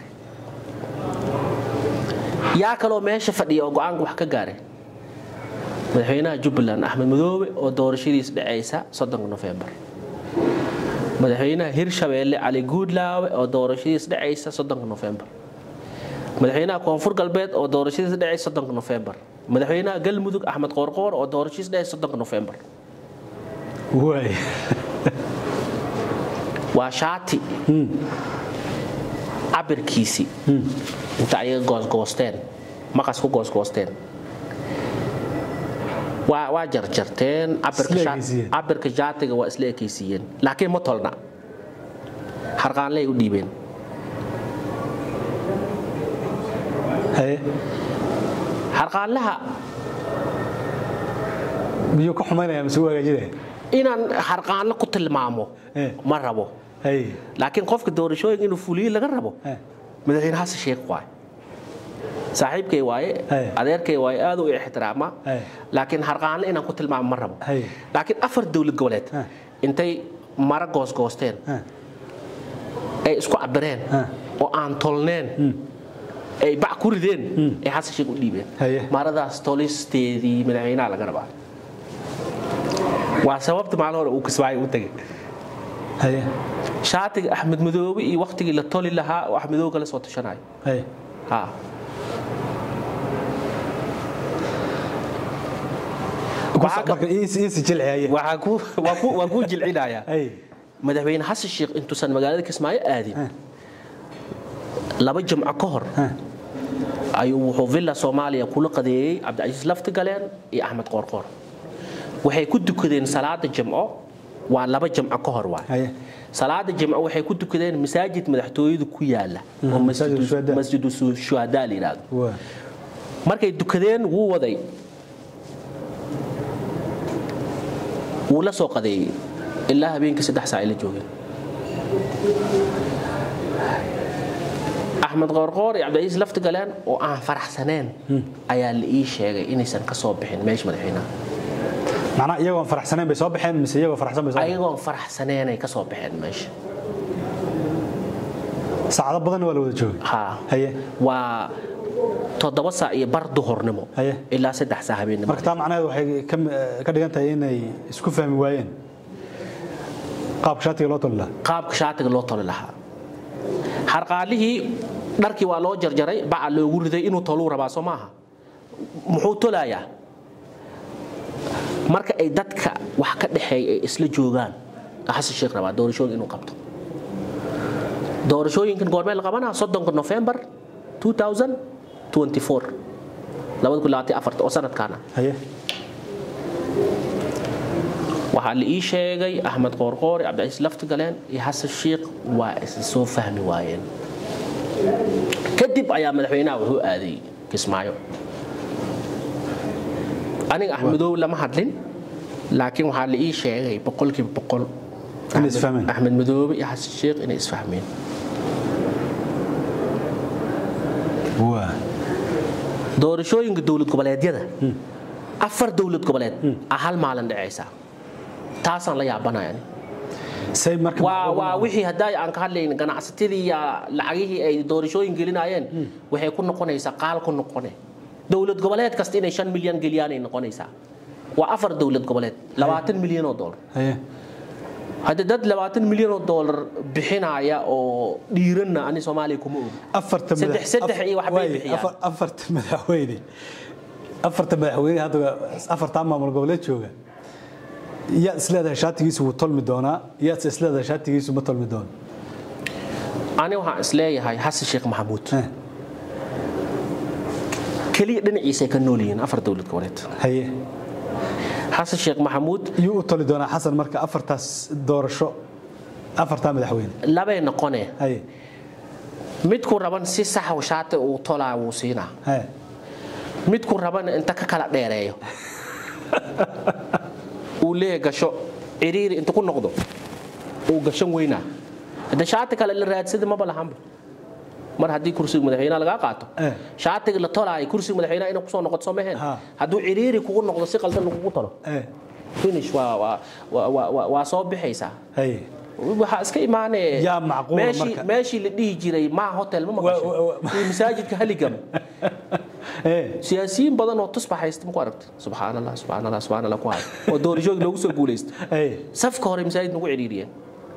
yaa kaloo meesha fadhiya oo go'aan wax ka gaaray madaxweynaha Jubbaland Axmed Madoobe oo doorashadiisa dhacaysa 3 November madaxweynaha Hirshabeelle Ali Guudlaawe oo doorashadiisa dhacaysa 3 November madaxweynaha Koonfur Galbeed oo doorashadiisa dhacaysa 3 November madaxweynaha Galmudug Axmed Qoorqoor oo doorashadiisa dhacaysa 3 November way waa shaati abirkiisi inta ay goosgoosteen maqas ku goosgoosteen waa jarjarteen abirka jaatiga waa isla ekeysiyeen laakiin ma tolna harqaanley u dhiibeen harqaanlaha biyo ku xumaynaya ma soo hagaajinay inaan harqaanla ku tilmaamo ma rabo laakiin qofka doorashooyin inuu fuliyo laga rabo madaxweyne Xasan Sheekh waay saaxiibkay waaye adeerkay waaye aad u ixtiraama laakiin harqaanle inaan ku tilmaamo ma rabo laakiin afar dawlad goboleed intay mara goosgoosteen ay isku cabireen oo aan tolneen ay bac ku rideen ay Xasan Sheekh u dhiibeen maradaas tolisteedii madaxweynaha laga rabaa waa sababta maalin hore uu kasbaay u tagay shaatiga Axmed Madoobe iyo waqtigii la toli lahaa oo Axmed Madoobe la soo tashanayo waa ku jilcinaya madaxweyne Xasan Sheekh intuusan magaalada Kismaayo aadin laba jimco ka hor ayuu wuxuu villa Soomaaliya kula qadeeyay Cabdicasiis Laftigaleen iyo Axmed Qoorqoor waxay ku dukadeen salaada jimco waa laba jimco ka hor waay salaada jimco waxay ku dukadeen masaajid madaxtooyadu ku yaala oo masjidu shuhada liiraad markay dukadeen wuu waday wuu la soo qadeeyay ilaa habeenkii 3 saac ila joogeen Axmed Qoorqoor iyo Cabdicasiis Laftigaleen oo aan faraxsaneen ayaa la ii sheegay inaysan ka soo bixin meesha madaxweynaha macna iyagoo faraxsaneen bay soo baxeen mise iyagoo faraxsan bay soo baxeen iyagoo faraxsaneen ay ka soo baxeen meesha saacado badan waa la wada joogay waa 7 saac iyo bar duhurnimo ilaa 3 saac habeenimo marka taa macnaheedu waxay ka dhigan tahay inay isku fahmi waayeen qaabka shaatiga loo toli lahaa harqaalihii dharkii waa loo jarjaray baca loogu riday inuu toluu rabaa soo maaha muxuu tolayaa marka ay dadka wax ka dhaxeey ay isla joogaan Xasan Sheekh rabaa doorashooyin inuu qabto doorashooyinkan goormee la qabanaa 3 November 2024 oo sanadkaana waxaa la ii sheegay Axmed Qoorqoor iyo Cabdicasiis Laftigaleen iyo Xasan Sheekh waa is soo fahmi waayeen kadib ayaa madaxweynaha wuxuu aaday Kismaayo aniga Axmedow lama hadlin laakiin waxa la ii sheegay boqolkiiba boqol Axmed Madoobe iyo Xasan Sheekh inay isfahmeen doorashooyinka dawlad goboleedyada afar dawlad goboleed hal maalin dhacaysa taasaan la yaabanayaa waa wixii haday aan ka hadlayn ganacsatadii iyo lacagihii ay doorashooyin gelinayeen waxay ku noqonaysaa qaal ku noqonay dawlad goboleed kasta inay 5 milyan geliyaan ay noqonaysaa waa afar dawlad goboleed 20 milyan oo dollar هذا دad 20 milyan oo dollar bixinaya oo dhiirana ani Soomaaliya kuma og saddex iyo wax bay bixiyaan afarta madaxweyne hadda afarta maamul goboleed jooga ya isleedahay shaatigiisu wuu tolmi doonaa ya isleedahay shaatigiisu ma tolmi doon ani waxa isleeyahay Xasan Sheekh Maxamuud kaliya dhinaciisa ka nooliyeen afar dawlad goboleed haye Xasan Sheekh Maxamuud yuu toli doonaa Xasan marka afartaas doorasho afarta madaxweyne labay noqonay haye mid ku raban si sax ah shaati uu tolaa uu siina haye mid ku raban inta ka kala dheereeyo uu leeyahay gasho ciriiri inta ku noqdo uu gashan weyna hada shaati kale la raadsada ma balahan mar hadii kursiga madaxweynaha laga qaato shaatiga la tolay kursiga madaxweynaha inuu ku soo noqdo Soomaaliya haduu ciriiri kugu noqdo si qaldan lagu tolo finish waa soo bixaysa waxa iska iimaanay yaa macquul marka meeshii la dhihi jiray ma hotel ma maqashay masaajidka haligam siyaasiyiin badan oo tusbaxaysta ma ku aragtay subhanallah ku hay oo doorashooyin lagu soo guuleystay safka hore masaajid lagu ciriiriyeen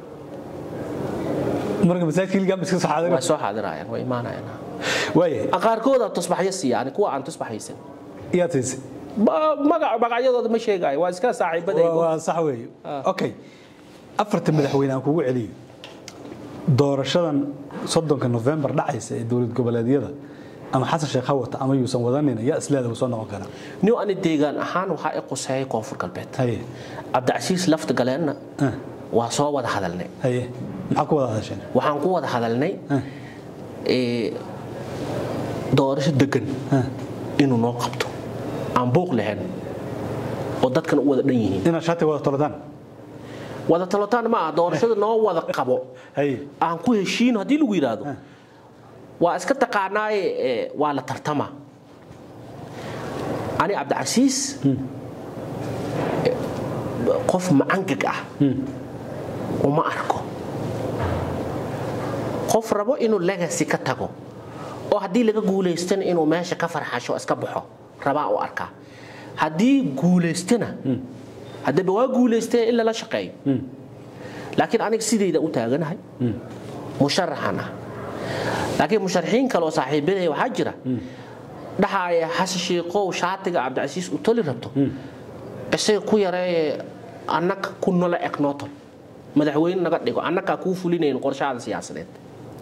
marka masaajidka haligam iska soo xaadirayaan way iimaanayaan way aqaarkooda tusbaxyo siiyaan kuwa aan tusbaxaysan iyaatis magacyadooda ma sheegay waa iska saaxiibadayga waa sax weey okay afarta madaxweyne aan kugu celiyo doorashadan 3 November dhacaysa ee dawlad goboleedyada ama Xasan Sheekh Hawata ama yuusan wadanina ya isleedahay soo noqon kara niyo aan deegaan ahaan waxa ay qosay koonfur galbeed haye Cabdicasiis lafta galeena waa soo wada hadalnay haye maxaa ku wada hadasheen waxaan ku wada hadalnay doorasho degan inuu noo qabto aan buuq lahayn oo dadkan u wada dhan yihiin ina shaati wada toladaan wada talotaan ma doorashada noo wada qabo aan ku heshiin hadii lagu yiraahdo waa iska taqaanaay waa la tartama ani Cabdicasiis qof macangag ah uma arko qof rabo inuu legacy ka tago oo hadii laga guuleystana inuu meesha ka farxasho iska baxo rabaa u arka hadii guuleystana hadaba waa guuleystay illa la shaqeey laakiin aniga sideyda u taaganahay musharaxana laakiin musharaxiin kale oo saaxiibaday waxa jira dhaxay Xasan Sheekh shaatiga Cabdicasiis u toli rabto isaga ku yareey annaka ku nola eknoto madaxweyne naga dhigo annaka ku fulineen qorshaha siyaasadeed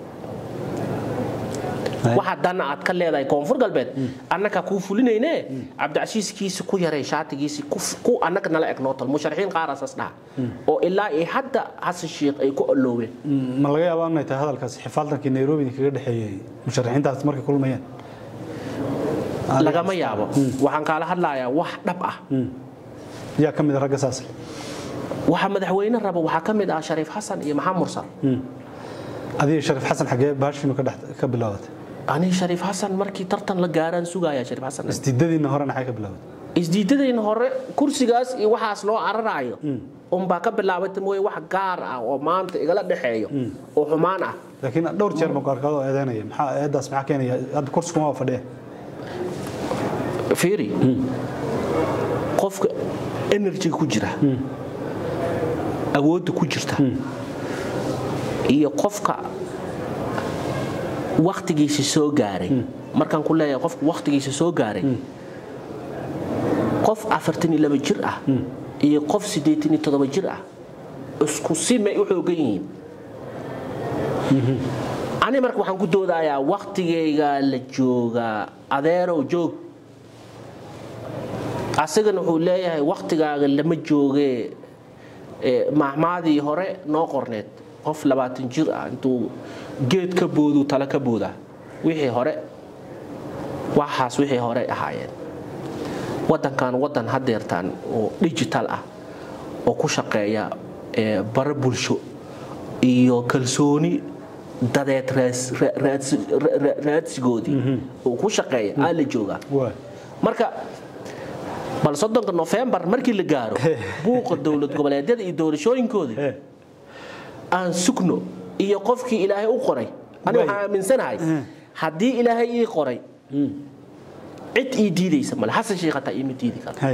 waxa dana aad ka leedahay koonfur galbeed annaka ku fulinayne Cabdicasiis kiisa ku yareey shaatigiisa ku annaka nala eknoto musharaxiin qaar asas dhaha oo ilaa ay hadda Xasan Sheekh ay ku oloobeen ma laga yaabaa inay tahay hadalkaas xifaaldankii Nairobi kaga dhaxeeyay musharaxiintaas markay kulmayeen laga ma yaabo waxaan kala hadlayaa wax dhab ah yaa kamid ragga saas waxa madaxweyne rabo waxa kamid ah Shariif Xasan iyo Maxamed Mursal adii Shariif Xasan xagee baashinu ka bilowday ani Shariif Xasan markii tartan la gaaran sugaya Shariif Xasan isdiidadiina hore maxay ka bilowday isdiidadiina hore kursigaas iyo waxaas loo ararayo baa ka bilaabatay mooy wax gaar ah oo maanta igala dhaxeeyo oo xumaan ah laakiin dhowr jeer ma qarqado eedeynaya maxaa eedaas maxaa keenaya had kursiga ma fadhiya fiiri qofka energy ku jira awood ku jirta iyo qofka waqtigiisa soo gaaray markaan ku leeyahay qofka waqtigiisa soo gaaray qof 42 jir ah iyo qof 87 jir ah isku simay u xoogan yihiin ani marka waxaan ku doodayaa waqtigeyga la jooga adeerow joog asagana wuxuu leeyahay waqtigaaga lama jooge mahmaadii hore noo qorneed qof 20 jir ah intuu geed ka boodo tala ka booda wixii hore waxaas wixii hore ahaayeen wadankan wadan hadeertaan oo digital ah oo ku shaqeeya bar bulsho iyo kalsooni dadeed raadsigoodii oo ku shaqeeya aan la jooga marka bal 3 November markii la gaaro buuqa dawlad goboleedyada iyo doorashooyinkoodii aan sugno iyo qofkii ilaahay u qoray aniga waxaan aaminsanahay haddii ilaahay ii qoray cid ii diidaysa mal xasan sheekh ta ii diidi karta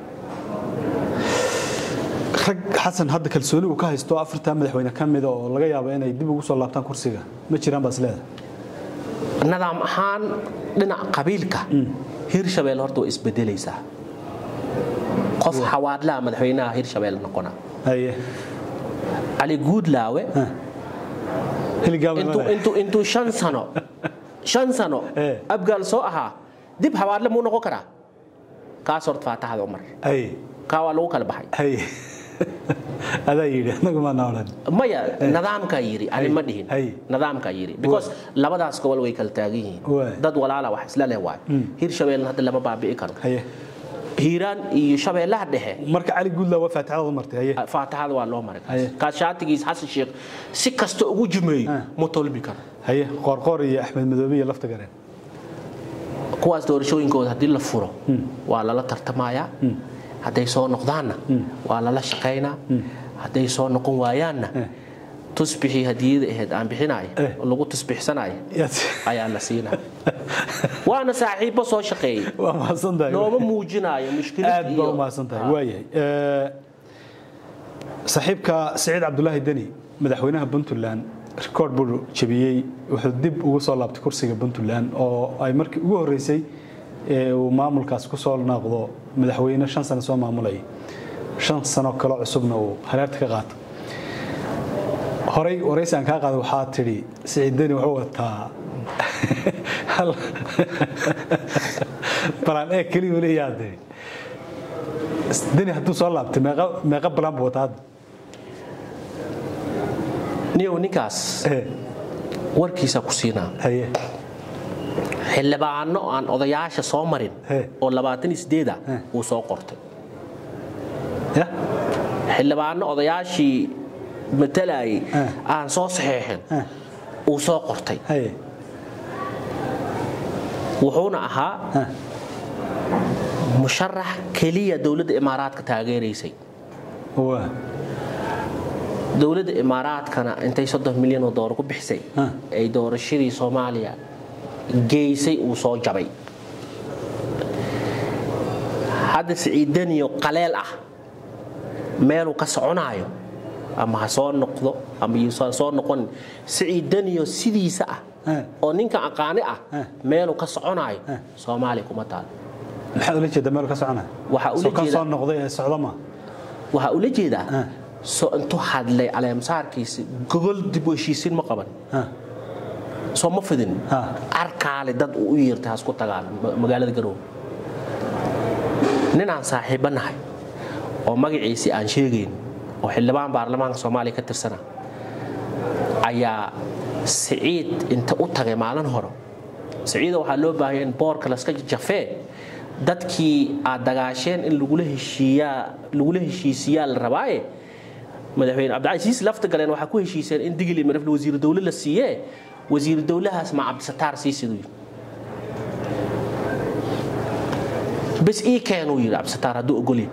rag xasan hadda kalsooni uu ka haysto afarta madaxweyne kamid oo laga yaabo inay dib ugu soo laabtaan kursiga ma jiraan bas leedahay nidaam ahaan dhinac qabiilka Hirshabelle horta way isbedelaysaa qof xawaadla madaxweynaha Hirshabelle noqona Ali Guudlaawe intuu 5 sano abgaal soo ahaa dib xawaadla muu noqon karaa kaas horta faataxada Umar ka waa lagu kala baxay هذا يري أنا ما نعلم ما يا نظام كيري أنا ما دهين نظام كيري because لبدا أسكول ويكل تاجين دد ولا على واحد لا له واحد هيرشبيل هذا لما بعبي كانوا هيران يشبيل لا ده مرك علي يقول له وفات هذا مرته هي فات هذا والله مرك كاشات جيز حس الشيخ سكست وجمي مطلوب كان هي قرقوري أحمد مدوبي لفت جرين كواس دور شو إنكو هدي لفورة ولا لا ترتمايا هدي صار نقدانا ولا لا شقينا هدي صار نقوم ويانا تصبحي هدية هاد عم بحناي اللي تصبح سناي أي أنا سينا وأنا صاحب بس شقي وما صندق لو موجنا يا مشكلة ما صندق وياه صاحبك سعيد عبد الله الدني مدحوينها بنتلان ريكورد بول جبيي وحدب وصل لابت كرسي بنتلان أو أي مرك وهو رئيسي ومعمولكاس كسول ناقضو مدحوينه 5 سنة سو معمولي 5 سنة كلا عصبنا وحرارتك قات هوري ورئيسان ka qaad waxa tiri Saciidani wuxuu wataa hal baran ee kali wali yaade dani haduu soo laabtay meeqa balan bootaad niyo ninkaas warkiisa ku siina haye xilbaano aan odayaasha soo marin oo 28 uu soo qortay ya xilbaano odayaashii متلاي عن صوص صحيحين وسوق قرطي وحونا أها مشرح كلية دولة الإمارات كتاجريسي هو دولة الإمارات كان أنت يصدق $1,000,000 كبحسي أي دور الشري صوماليا جيسي وصوت جبي هذا سعيدني قليل ماله كسعنايو أما حصان نقض أما يصان نقون سعيدني سيديسة أو نينك أقانع ماله كسعناي سومالي كمتال الحمد لله جدا ماله كسعناي وحقول كان صار نقضي السعلمة وحقول جدا سو أنتو حد لي على مسار كيس جوجل دبوشيسين مقابل سو مفيدين أركال دد وير تهاسكو تقال مقالة جرو نين عن صاحبنا هاي أو مجلسي عن شيءين oo xildhibaan baarlamaanka Soomaaliya ka tirsanaa ayaa Saciid inta u tagay maalin hore Saciid waxa loo baahay in boorka la iska jafee dadkii aad dagaasheen in lagu heshiisiyaa la rabaaye madaxweyne Cabdicasiis lafta galeen waxa ku heshiiseen in digil iyo marfil wasiir dawlad la siiyay wasiir dawlahaas ma Cabdisataar siisiduu bas ii keenuu yiri Cabdisataar haduu ogoliyay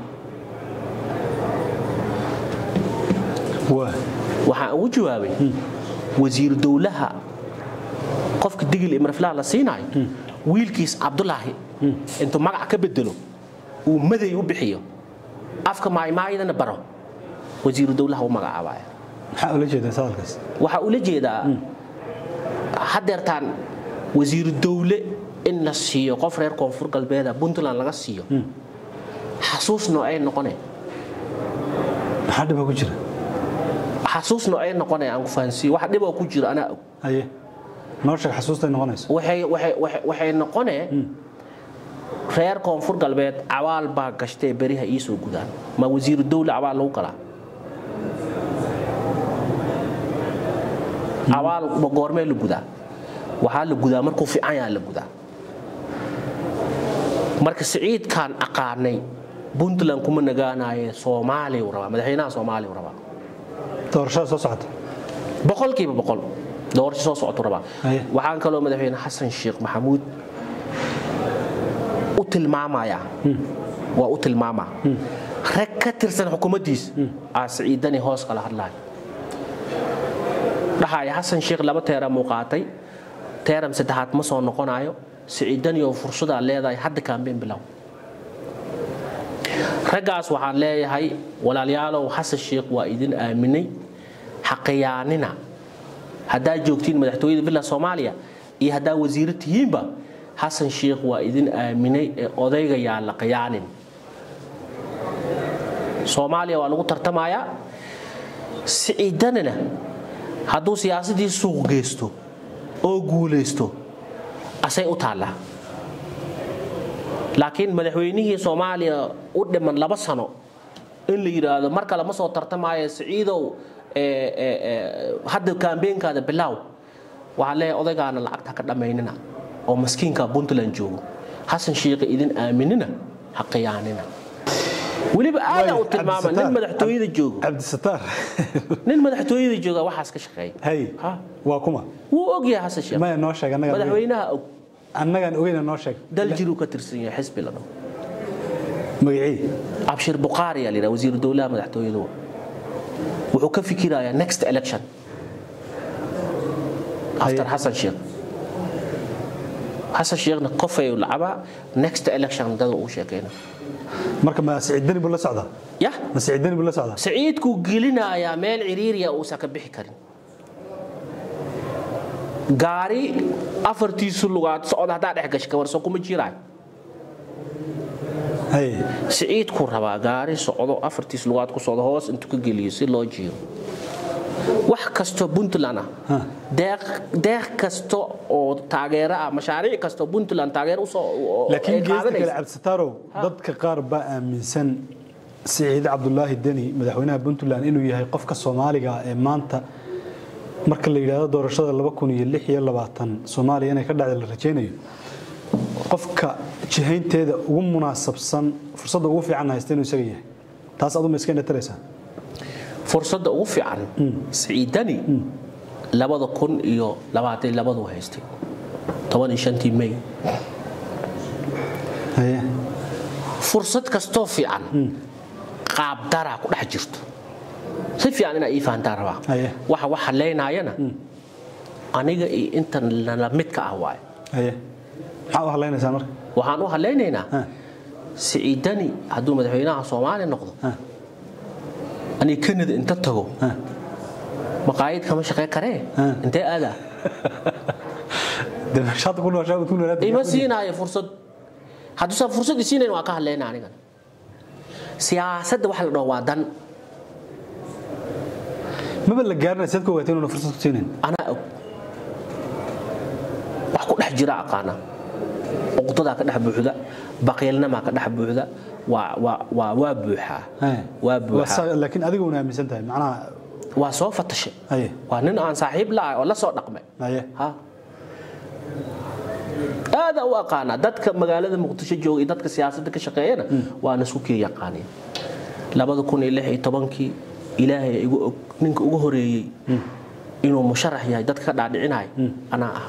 waxaan ugu jawaabay wasiir dawlaha qofka digil imraflaa la siinay wiilkiis Cabdullaahi intuu magac ka bedelo uu maday u bixiyo afka maaymaayadana baro wasiir dawlaha uu magacaabay waxa uu la jeedaa saalkaas waxa uu la jeedaa hadeertaan wasiir dawle in la siiyo qof reer koonfur galbeed Puntland laga siiyo xasuus noocay noqonay waxa dhib ku jira حسوس نوعين نقوني عن فانسي واحد نبغى كوجر أنا أيه نورشك حسوس نقونيس وحي نقوني خير كونفور قلبت عوال باقشتي بريها إيسو قدان ما وزير الدولة عوال لو كلا abaal goormee la gudaa waxaa la gudaa markuu fiican yahay la gudaa marka Saciid kan aqaanay Puntland kuma nagaanaayay Soomaaliya raba madaxweynaha Soomaaliya raba doorashada soo socota boqolkiiba boqol doorasho soo socoto raba waxaan kaloo madaxweyne Xasan Sheekh Maxamuud u tilmaamaya waa u tilmaama rag ka tirsan xukuumaddiis Saciidani hoos kala hadlay dhaxay Xasan Sheekh laba teera muuqaatay teeram saddexaad ma soo noqonayo Saciidani oo fursada leedahay hadda campaign bilow ragaas waxaan leeyahay walaalayaalow Xasan Sheekh waa idin aaminay xaqiyaanina hadaa joogtiin madaxtooyada villa Soomaaliya iyo hadaa wasiirtihiinba Xasan Sheekh waa idin aaminay ee odayga yaa la qiyaanin Soomaaliya waa lagu tartamaya Saciidanina hadduu siyaasadii suuq geysto oo guuleysto asay u taala laakiin madaxweynihii Soomaaliya u dhiman 2 sano in la yiraahdo marka lama soo tartamayo Saciidow hadda campaign-kaada bilow waxa leeyahay odaygaana lacagta ka dhameynina oo maskiinka Puntland joogo Xasan Sheekh idin aaminina haqiyaanina waliba aad u tilmaama nin madaxtooyada joogo Cabdisataar nin madaxtooyada jooga waxaas ka shaqeey hay waa kuma wuu og yahay Xasan Sheekh ma noo sheeg anaga madaxweynaha og annagan ogeyna noo sheeg dal jiru ka tirsan yahay xisbi lado magacii Abshir Buqaari yaa wasiir dawladda madaxtooyada wuxuu ka fikirayaa next election after Xasan Sheekhna qofay u lacaba next election dad uu sheekayna marka ma Saciidani buu la socdaa ya ma Saciidani buu la socdaa Saciid ku gelinaya meel ciriiriya uu saka bixi karin gaari afartiisu lugaad socod hadaa dhex gash ka warso kuma jiray hay Saciid ku raba gaari socdo afartiisu lugaad ku socdo hoos intuu ka geliyo si loo jiyo wax kasto Puntland deeq kasto oo taageero ah mashaariic kasto Puntland taageero u soo laakiin geeska kale Cabdisataaro dadka qaar ba aaminsan Saciid Cabdullaahi Deni madaxweynaha Puntland inuu yahay qofka Soomaaliga ee maanta marka la yiraahdo doorashada 2026 Soomaaliya inay ka dhacdo la rajaynayo qofka jihaynteeda ugu munaasabsan fursada ugu fiican haysta inuu isaga yahay taas adu ma iska intaraysaa fursada ugu fiican Saciidani 2022 haystay 15 May fursad kasto fiican qaab dara ku dhex jirto si fiican ina iifaantaa raba waxa leenayana aniga inta la midka ah waay maxaa wax leenaysaa marka waxaan u haleynaynaa Saciidani hadduu madaxweynaha Soomaaliya noqdo ani Canada inta tago maqaayad kama shaqeyn karee intee aada damashad ku nooshaa u tuulada ima siinaayo fursad hadduu sa fursad siinayna waa ka hadleynaa aniga siyaasadda waxa la dhaw waa dan ma bal gaarna sidoo kale inuu fursad ku siinay ana wax ku dhex jira aqaana uqdada ka dhex buuxda baqeelnama ka dhex buuxda waa buuxa laakiin adiga una aaminsan tahay macnaha waa soo fatashay waa nin aan saaxiib la oo la soo dhaqmay ha aad u aqaana dadka magaalada Muqdisho jooga iyo dadka siyaasadda ka shaqeeyana waa isku kii yaqaaneen 2016 ilaahay igu og ninka ugu horeeyay inuu musharax yahay dadka ka dhaadhicinay ana ah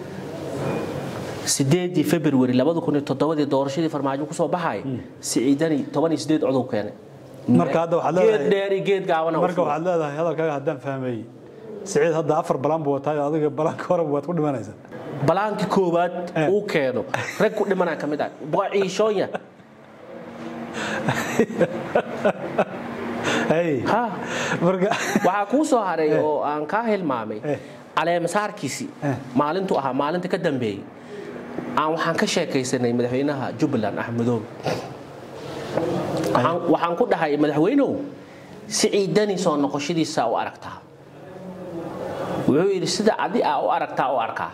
8 February 2007 doorashadii farmaajo ku soo baxay Saciidani 18 codub keenay marka hadda waxa leedahay geed gaabana marka waxa leedahay hadalkaaga haddaan fahmay Saciid hadda 4 balan buu wataa adiga balanka hore waad ku dhimanaysaa balaanki koobaad uu keeno rag ku dhimanaa kamid ah baaciishoonya ha marka waxa ku soo haray oo aan ka hilmaamay caleemasaarkiisi maalintu ahaa maalinta ka dambeeyay aan waxaan ka sheekaysanay madaxweynaha Jubbaland Axmedow waxaan ku dhahay madaxweynuhu Saciidani soo noqoshadiisa u aragtaa wuxuu yiri sida adi u aragtaa u arkaa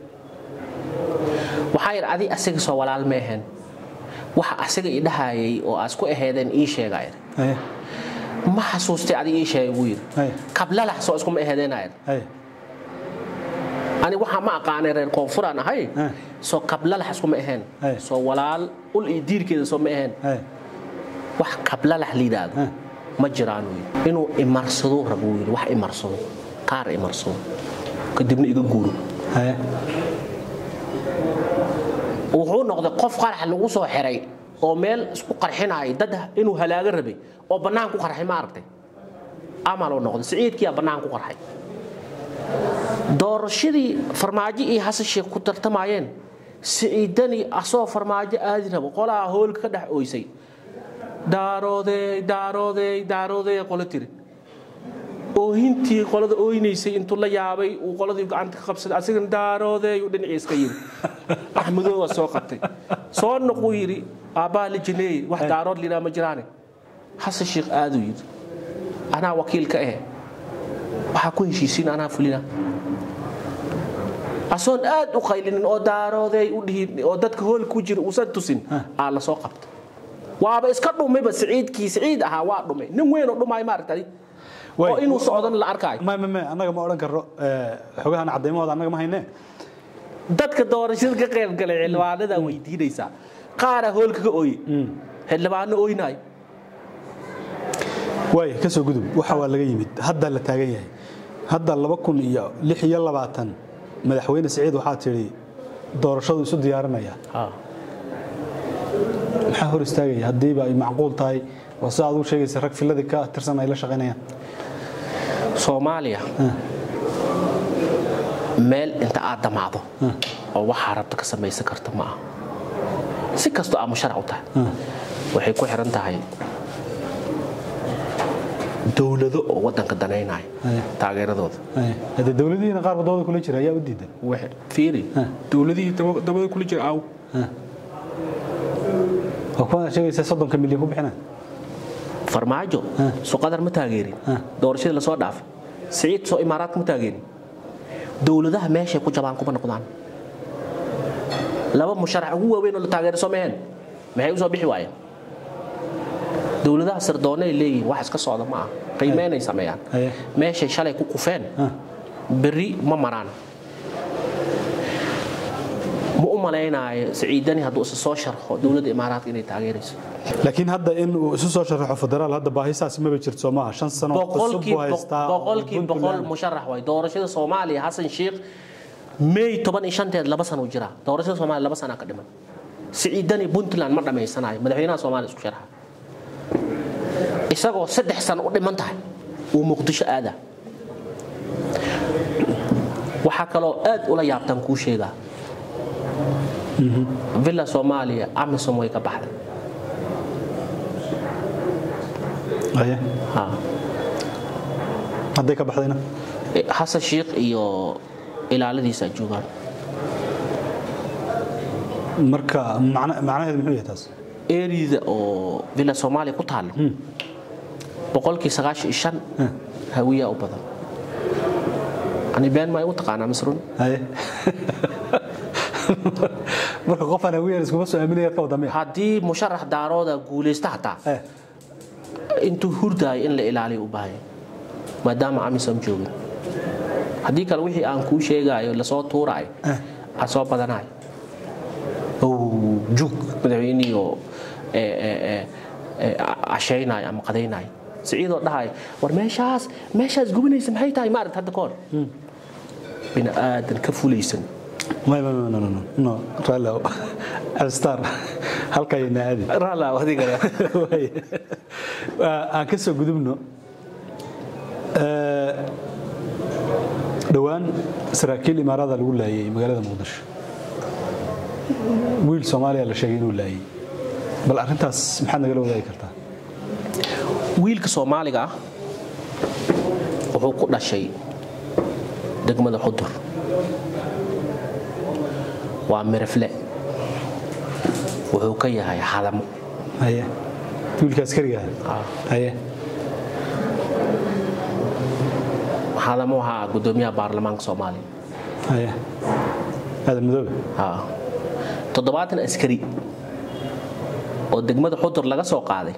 waxa yar adi asaga soo walaal ma ahayn waxa asaga idahayay oo aas ku aheedeen ii sheegay ma xasuustay adi ii sheegay wiil qabla la soo isku ma aheedeenay أنا واحد ما أقاني رين كونفران هاي سو قبل لا حسكم إهان سو ولال قول يدير كده سو ما إهان واحد قبل لا حليداد ما جرانوي إنه إمارسدو ربوي واحد إمارسدو قار إمارسدو كدبني إيجا جورو وهو نقد قف قال حلو سو حري أو ميل اسكو قرحين هاي دده إنه هلاقي ربي أو بنان كو قرحي ما عرفته عملوا نقد سعيد كيا بنان كو قرحي doorashadii farmaajo iyo xasan sheekh ku tartamayeen siciidani asoo farmaajo aadi rabo qolaa hoolka ka dhex ooysay daaroodey qolo tiri oohintii qolada ooynaysay intuu la yaabay uu qoladii gacanta ka qabsaday asigana daaroodey uu dhinaciis ka yiri axmedow waa soo qabtay soo noquu yiri aabaa la jineeyay wax daarood liina ma jiraane xasan sheekh aadu yiri anaa wakiilka waxa ku heshiisiin anaa fulina asoon aad u qaylinin oo daarooday u dhihin oo dadka hool ku jira uusan tusin la soo qabtay waaba iska dhumayba siciid ahaa waa dhumay nin weyn oo dhumay ma aragtay oo inuu socdo la arkay ma anaga ma oran karo xogahan cadeymada anaga ma haynee dadka doorashada ka qayb galay xilwaanada weydiinaysa qaara hoolka ka ooyay xilwaano ooynay way ka soo gudub waxa waa laga yimid hadda la taagan yahay hadda 2026 madaxweyne Saciid waxa tiri doorashadu isu diyaarinaya maxaa hor istaagay hadii ay macquul tahay oo saad u sheegaysa rag filadii ka tirsan ay la shaqeynayaan Soomaaliya meel inta aad damaado oo waxa rabta ka samaysan karta ma aha si kasto aan musharac u tahay waxay ku xiran tahay dawlado oo wadanka daneynay taageeradooda hada dawladiina qaar wadooda kula jira ayaa u diidan waxa fiiri dawladii dabada kula jira aw oo kuna sheegaysa 30 milyan ku bixina farmaajo soo qadar ma taageerin doorashada la soo dhaaf Saciid soo imaaraad ma taageerin dawladaha meesha ku jabaan kuma noqdaan laba musharac ugu waaweyn oo la taageero Soomaaliya maxay u soo bixi waayeen dawladaha sirdoonay leeyihiin wax iska socda ma aha qiimeynay sameeyaan meesha shalay ku kufeen bari ma maraan ma u maleynaayo Saciidani hadduu soo sharxo dawladda imaaraadka inay taageerayso laakiin hadda in uu isu soo sharxo federaal hadda baahisaas ma jirto Soomaaliya 5 sano boqolkiiba musharax way doorashada Soomaaliya Xasan Sheekh May 15 laba sano jira doorashada Soomaaliya laba sano ka dhiman Saciidani Puntland ma dhameysanayo madaxweynaha Soomaaliya isku sharxa isagoo 3 sano u dhiman tahay uu Muqdisho aada waxa kale oo aad ula yaabtan ku sheega villa Soomaaliya amisom way ka baxday hadday ka baxdayna Xasan Sheekh iyo ilaaladiisa joogaan marka macnaheedu muxuu yahay taas erida oo villa Soomaaliya ku taalo boqolkii 95 hawiya u badan ani been ma ay u taqaanaa Masruun marka qofan hawiya isku soo aaminaya ka wadamay hadii musharax daarooda guuleysta hataa intuu hurdaay in la ilaaliyo u baahay maadaama amisom joogin hadii kale wixii aan ku sheegayo la soo tuuray asoo badanay oo jug madaxweyniyo عشيناي أم قديناي سعيدو دهاي war meeshaas gubinaysa maxay tahay ma aragtay hadda koor bina aadan ka fulaysan no rala astar halka ina aadi rala wadiga aan ka soo gudubno dhawaan saraakiil imaarada lagu laayay magaalada Muqdisho wiil Soomaaliya la sheegay inuu laayay bal arintaas maxaad naga wadaagi kartaa wiilka Soomaaliga wuxuu ku dhashay degmada Xudur waa mirafle wuxuu ka yahay xalamo wiilka askariga xalamo ha gudoomiyaha baarlamaanka Soomaaliya هذا مدوب 7 askari oo degmada Xudur laga soo qaaday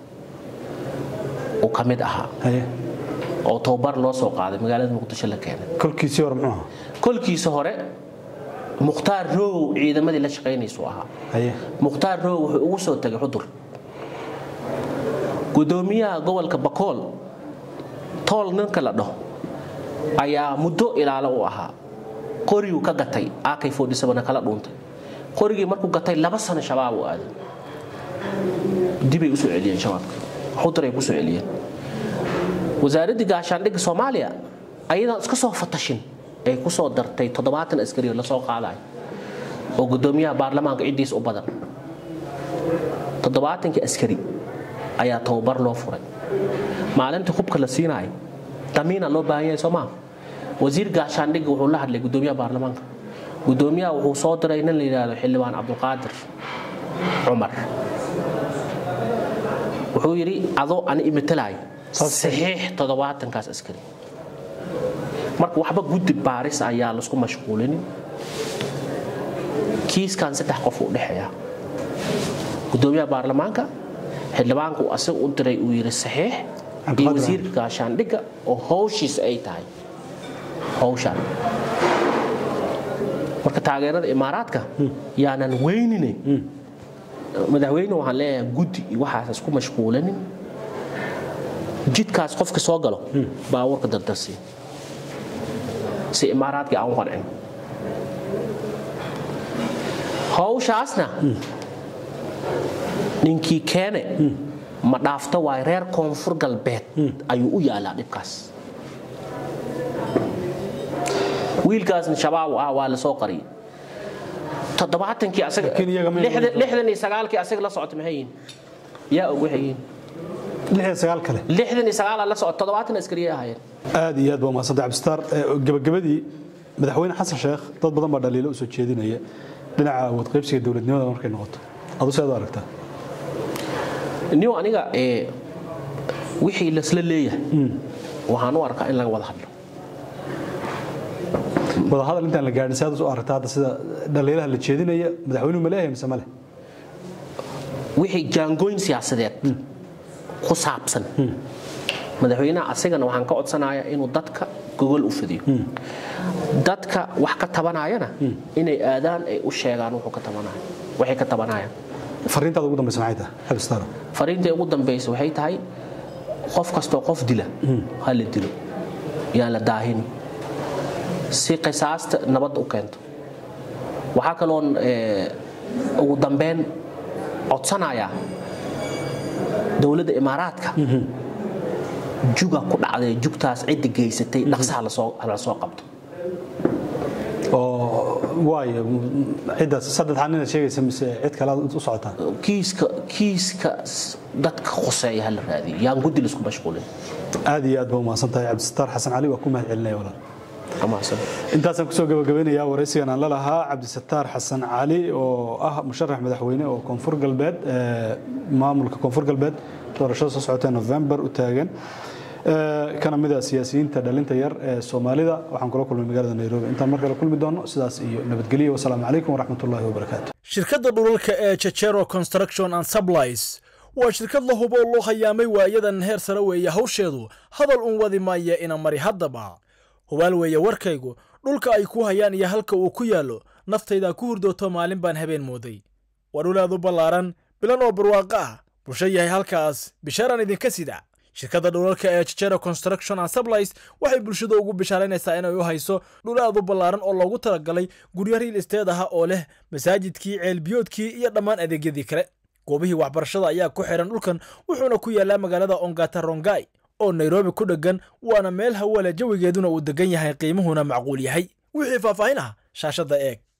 oo kamid aha oo tababar loo soo qaaday magaalada Muqdisho la keenay kulkiisii war muxuu kolkiisa hore mukhtaar row ciidamadii la shaqeynayso ahaa mukhtaar row wuxuu ugu soo tagay xudur gudoomiyaha gobolka Bakool tool ninka la dhaho ayaa muddo ilaalo u ahaa qorigu ka gatay AK47 kala dhuuntay qorigii markuu gatay 2 sano shabaab u aaday dibay u soo celiyeen shabaabka xudur ay ku soo celiyeen wasaaradda gaashaandhigga Soomaaliya ayada iska soo fatashin ay ku soo dartay 70 askari la soo qaaday oo gudoomiyaha baarlamaanka ciidiis u badan 70 askari ayaa tababar loo furay maalinta hubka la siinaay tamiina loo baahan yahay Soomaaliya wasiir gaashaandhigga wuxuu la hadlay gudoomiyaha baarlamaanka gudoomiyaha wuxuu soo diray in la yiraahdo xildhibaan Cabdulqaadir Umar wuxuu yiri adoo aan imitalaay saxiix 70 kaas askari marka waxba guddi baaris ayaa la isku mashquulin kiiskan 3 qof u dhaxeeya gudoomiyaha baarlamaanka xildhibaanku asag u diray uu yiri saxiix iyo wasiirka gaashaandhigga oo hawshiis ay tahay hawshan marka taageerada imaaraadka yaanan weynine madaxweyne waxaan leeyahay guddi waxaas isku mashquulin jidkaas qofka soo galo baawarka dardarsi si imaaraadka aan qancin hawshaasna ninkii keene ma dhaafta way reer koonfur galbeed ayuu u yaalaa dhibkaas wiilkaasna shabaab waa la soo qariyay 70kii asaga 69kii asaga la socotay maxay yaa ugu xigeen 69 kale 69 la socotay 70 askari ahaayeen aad iyo aad baa mahadsan Cabdistaar gabagabadii madaxweyne xasan sheekh dad badan baa dhaliilo u soo jeedinaya dhinaca awood qaybsiga dawladnimada markay noqoto adu sida aragtaa niyo aniga wixii la isla leeyahay waxaan u arkaa in laga wada hadlo wada hadal intaan la gaarin saad u aragtaa sida dhaliilaha la jeedinaya madaxweynuhu ma leeyahay mise ma leh wixii jaangooyin siyaasadeed ku saabsan madaxweynaha asagana waxaan ka codsanayaa inuu dadka gogol u fidiyo dadka wax ka tabanayana inay aadaan ay u sheegaan wuxuu ka tabanayo waxay ka tabanayaan fariintaada ugu dambaysa maxay tahay Cabdistaar fariinta ugu dambaysa waxay tahay qof kasto qof dila hal dilo yaa la daahin si qisaasta nabad u keento waxa kale oo ugu dambeyn codsanaya dawladda imaaraadka juga ku dhacday jugtaas cid geysatay dhaqsaha la soo qabto oo waay ciidaas saddex xanina sheegaysa mise cid kale u socota kiiska dadka qoseeya hal raadi yaan guddi isku mashquulin aad iyo aad baa mahadsantahay Cabdistaar Xasan Cali waa ku mahad celinaya walaal amaahsan intaas ku soo gabagabeynaya waraysigan aan la lahaa Cabdistaar Xasan Cali oo ah musharax madaxweyne oo koonfur galbeed maamulka koonfur galbeed doorashada soo socota November u taagan kana mid ah siyaasiyiinta dhalinta yar ee Soomaalida waxaan kula kulmay magaalada Nairobi intaan mar kale kulmi doono sidaas iyo nabadgelyo wassalaamu calaykum waraxmatullaahi wabarakaatuh shirkadda dhulalka ee Chechero Construction and Supplies waa shirkad la hubo loo hayaamay waayadan heer sare weeye hawsheedu hadal un wadi maaya ina mari haddaba hubaal weeye warkaygu dhulka ay ku hayaan iyo halka uu ku yaalo naftayda ku hurdooto maalin baan habeen mooday war dhulaadu ballaaran bilan oo barwaaqo ah bulsho yahay halkaas bishaaran idinka sida shirkadda dhulalka ee Chechero Construction and Supplies waxay bulshada ugu bishaaraynaysaa inay u hayso dhulaadu ballaaran oo loogu talagalay guryo real estate ah oo leh masaajidkii ceelbiyoodkii iyo dhammaan adeegyadii kale goobihii waxbarashada ayaa ku xiran dhulkan wuxuuna ku yaalaa magaalada Ongata Rongai oo Nairobi ku dhagan waana meel hawala jawigeeduna uu degan yahay qiimuhuna macquul yahay wixii faahfaahin ah shaashada eeg